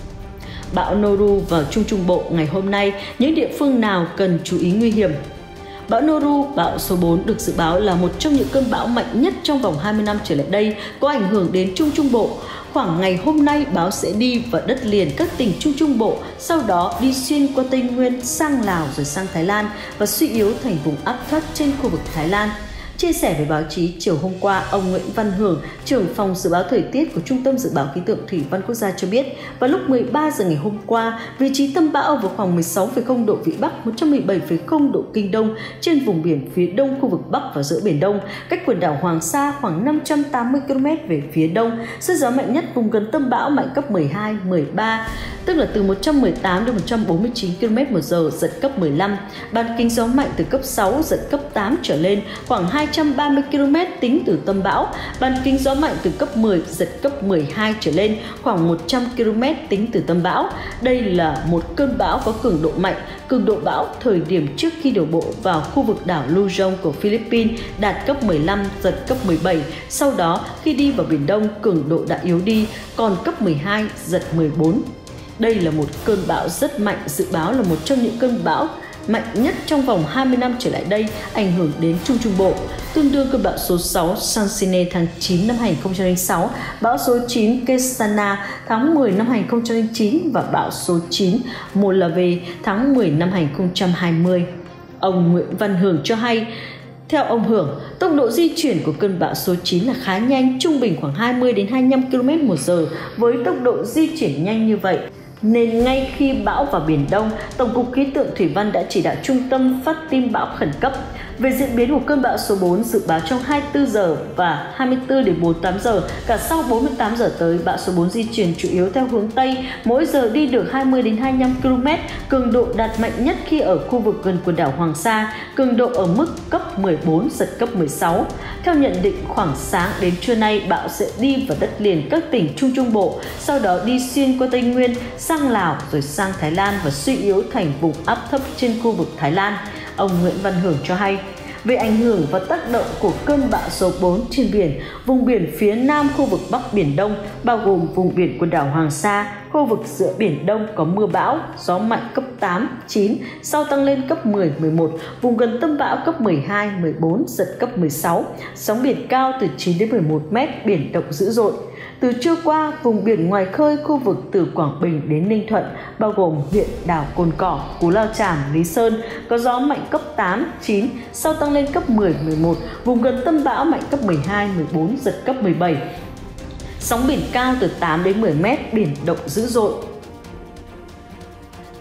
Bão Noru vào Trung Trung Bộ ngày hôm nay, những địa phương nào cần chú ý nguy hiểm? Bão Noru, bão số bốn được dự báo là một trong những cơn bão mạnh nhất trong vòng hai mươi năm trở lại đây, có ảnh hưởng đến Trung Trung Bộ. Khoảng ngày hôm nay, bão sẽ đi vào đất liền các tỉnh Trung Trung Bộ, sau đó đi xuyên qua Tây Nguyên sang Lào rồi sang Thái Lan và suy yếu thành vùng áp thấp trên khu vực Thái Lan. Chia sẻ với báo chí chiều hôm qua, ông Nguyễn Văn Hưởng, trưởng phòng dự báo thời tiết của Trung tâm Dự báo Khí tượng Thủy văn Quốc gia cho biết, vào lúc mười ba giờ ngày hôm qua, vị trí tâm bão vào khoảng mười sáu phẩy không độ Vĩ Bắc, một trăm mười bảy phẩy không độ Kinh Đông trên vùng biển phía đông khu vực Bắc và giữa Biển Đông, cách quần đảo Hoàng Sa khoảng năm trăm tám mươi ki lô mét về phía đông. Sức gió mạnh nhất vùng gần tâm bão mạnh cấp mười hai, mười ba, tức là từ một trăm mười tám đến một trăm bốn mươi chín ki lô mét một giờ, giật cấp mười lăm. Bán kính gió mạnh từ cấp sáu, giật cấp tám trở lên, khoảng hai trăm ba mươi ki lô mét tính từ tâm bão. Bán kính gió mạnh từ cấp mười, giật cấp mười hai trở lên, khoảng một trăm ki lô mét tính từ tâm bão. Đây là một cơn bão có cường độ mạnh. Cường độ bão thời điểm trước khi đổ bộ vào khu vực đảo Luzon của Philippines đạt cấp mười lăm, giật cấp mười bảy. Sau đó, khi đi vào Biển Đông, cường độ đã yếu đi, còn cấp mười hai, giật mười bốn. Đây là một cơn bão rất mạnh, dự báo là một trong những cơn bão mạnh nhất trong vòng hai mươi năm trở lại đây, ảnh hưởng đến Trung Trung Bộ, tương đương cơn bão số sáu Sansine tháng chín năm hai nghìn không trăm lẻ sáu, bão số chín Kessana tháng mười năm hai nghìn không trăm lẻ chín và bão số chín Molave tháng mười năm hai nghìn không trăm hai mươi. Ông Nguyễn Văn Hưởng cho hay, theo ông Hưởng, tốc độ di chuyển của cơn bão số chín là khá nhanh, trung bình khoảng hai mươi đến hai mươi lăm ki lô mét một giờ. Với tốc độ di chuyển nhanh như vậy, nên ngay khi bão vào Biển Đông, Tổng cục Khí tượng Thủy văn đã chỉ đạo Trung tâm phát tin bão khẩn cấp. Về diễn biến của cơn bão số bốn, dự báo trong hai mươi tư giờ và hai mươi tư đến bốn mươi tám giờ, cả sau bốn mươi tám giờ tới, bão số bốn di chuyển chủ yếu theo hướng Tây, mỗi giờ đi được hai mươi đến hai mươi lăm ki lô mét, cường độ đạt mạnh nhất khi ở khu vực gần quần đảo Hoàng Sa, cường độ ở mức cấp mười bốn, giật cấp mười sáu. Theo nhận định, khoảng sáng đến trưa nay, bão sẽ đi vào đất liền các tỉnh Trung Trung Bộ, sau đó đi xuyên qua Tây Nguyên, sang Lào rồi sang Thái Lan và suy yếu thành vùng áp thấp trên khu vực Thái Lan. Ông Nguyễn Văn Hưởng cho hay, về ảnh hưởng và tác động của cơn bão số bốn trên biển, vùng biển phía nam khu vực Bắc Biển Đông, bao gồm vùng biển quần đảo Hoàng Sa, khu vực giữa Biển Đông có mưa bão, gió mạnh cấp tám, chín, sau tăng lên cấp mười, mười một, vùng gần tâm bão cấp mười hai, mười bốn, giật cấp mười sáu, sóng biển cao từ chín đến mười một mét, biển động dữ dội. Từ trưa qua, vùng biển ngoài khơi khu vực từ Quảng Bình đến Ninh Thuận, bao gồm huyện đảo Cồn Cỏ, Cú Lao Chàm, Lý Sơn, có gió mạnh cấp tám, chín, sau tăng lên cấp mười, mười một, vùng gần tâm bão mạnh cấp mười hai, mười bốn, giật cấp mười bảy. Sóng biển cao từ tám đến mười mét, biển động dữ dội.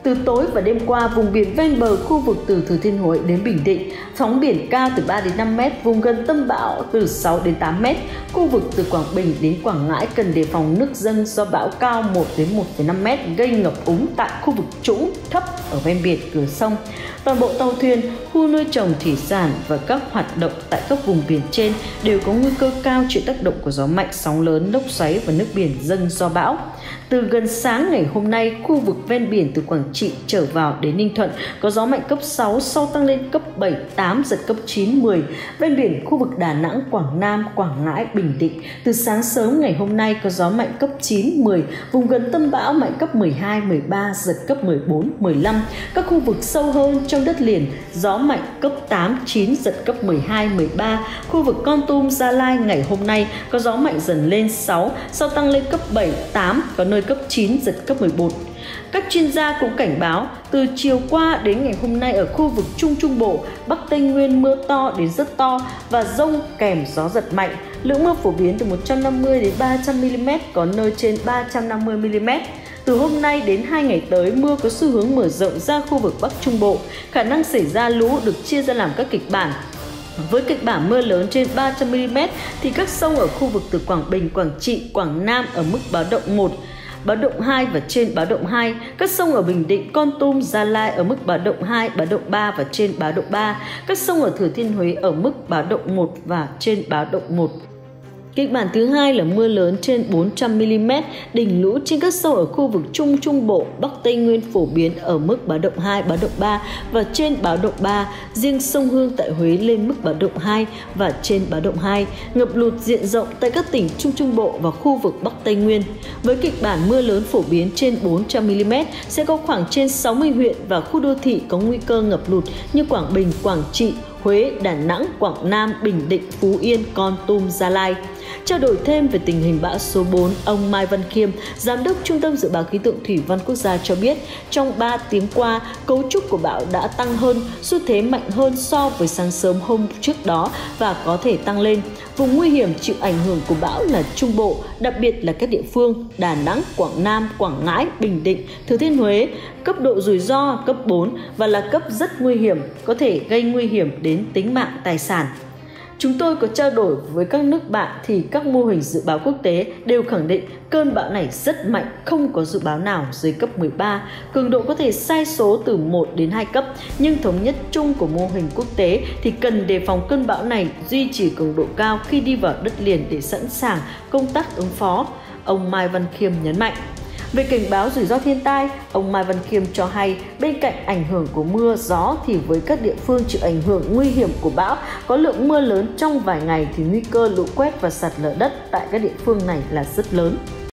Từ tối và đêm qua, vùng biển ven bờ khu vực từ Thừa Thiên Huế đến Bình Định, sóng biển cao từ ba đến năm mét, vùng gần tâm bão từ sáu đến tám mét. Khu vực từ Quảng Bình đến Quảng Ngãi cần đề phòng nước dâng do bão cao một đến một phẩy năm mét gây ngập úng tại khu vực trũng thấp ở ven biển cửa sông. Toàn bộ tàu thuyền, khu nuôi trồng thủy sản và các hoạt động tại các vùng biển trên đều có nguy cơ cao chịu tác động của gió mạnh, sóng lớn, lốc xoáy và nước biển dâng do bão. Từ gần sáng ngày hôm nay, khu vực ven biển từ Quảng Trị trở vào đến Ninh Thuận có gió mạnh cấp sáu, sau tăng lên cấp bảy, tám, giật cấp chín, mười. Ven biển khu vực Đà Nẵng, Quảng Nam, Quảng Ngãi, Bình Định từ sáng sớm ngày hôm nay có gió mạnh cấp chín, mười, vùng gần tâm bão mạnh cấp mười hai, mười ba, giật cấp mười bốn, mười lăm. Các khu vực sâu hơn trong đất liền gió mạnh cấp tám, chín, giật cấp mười hai, mười ba. Khu vực Kon Tum, Gia Lai ngày hôm nay có gió mạnh dần lên sáu, sau tăng lên cấp bảy, tám, có nơi cấp chín, giật cấp mười một. Các chuyên gia cũng cảnh báo từ chiều qua đến ngày hôm nay ở khu vực Trung Trung Bộ, Bắc Tây Nguyên mưa to đến rất to và dông kèm gió giật mạnh. Lượng mưa phổ biến từ một trăm năm mươi đến ba trăm mi-li-mét, có nơi trên ba trăm năm mươi mi-li-mét. Từ hôm nay đến hai ngày tới, mưa có xu hướng mở rộng ra khu vực Bắc Trung Bộ. Khả năng xảy ra lũ được chia ra làm các kịch bản. Với kịch bản mưa lớn trên ba trăm mi-li-mét thì các sông ở khu vực từ Quảng Bình, Quảng Trị, Quảng Nam ở mức báo động một, báo động hai và trên báo động hai. Các sông ở Bình Định, Kon Tum, Gia Lai ở mức báo động hai, báo động ba và trên báo động ba. Các sông ở Thừa Thiên Huế ở mức báo động một và trên báo động một. Kịch bản thứ hai là mưa lớn trên bốn trăm mi-li-mét, đỉnh lũ trên các sông ở khu vực Trung Trung Bộ, Bắc Tây Nguyên phổ biến ở mức báo động hai, báo động ba và trên báo động ba. Riêng sông Hương tại Huế lên mức báo động hai và trên báo động hai. Ngập lụt diện rộng tại các tỉnh Trung Trung Bộ và khu vực Bắc Tây Nguyên. Với kịch bản mưa lớn phổ biến trên bốn trăm mi-li-mét, sẽ có khoảng trên sáu mươi huyện và khu đô thị có nguy cơ ngập lụt như Quảng Bình, Quảng Trị, Huế, Đà Nẵng, Quảng Nam, Bình Định, Phú Yên, Kon Tum, Gia Lai. Trao đổi thêm về tình hình bão số bốn, ông Mai Văn Khiêm, Giám đốc Trung tâm Dự báo Khí tượng Thủy văn Quốc gia cho biết, trong ba tiếng qua, cấu trúc của bão đã tăng hơn, xu thế mạnh hơn so với sáng sớm hôm trước đó và có thể tăng lên. Vùng nguy hiểm chịu ảnh hưởng của bão là Trung Bộ, đặc biệt là các địa phương Đà Nẵng, Quảng Nam, Quảng Ngãi, Bình Định, Thừa Thiên Huế, cấp độ rủi ro cấp bốn và là cấp rất nguy hiểm, có thể gây nguy hiểm đến tính mạng tài sản. Chúng tôi có trao đổi với các nước bạn thì các mô hình dự báo quốc tế đều khẳng định cơn bão này rất mạnh, không có dự báo nào dưới cấp mười ba, cường độ có thể sai số từ một đến hai cấp, nhưng thống nhất chung của mô hình quốc tế thì cần đề phòng cơn bão này duy trì cường độ cao khi đi vào đất liền để sẵn sàng công tác ứng phó, ông Mai Văn Khiêm nhấn mạnh. Về cảnh báo rủi ro thiên tai, ông Mai Văn Khiêm cho hay bên cạnh ảnh hưởng của mưa, gió thì với các địa phương chịu ảnh hưởng nguy hiểm của bão, có lượng mưa lớn trong vài ngày thì nguy cơ lũ quét và sạt lở đất tại các địa phương này là rất lớn.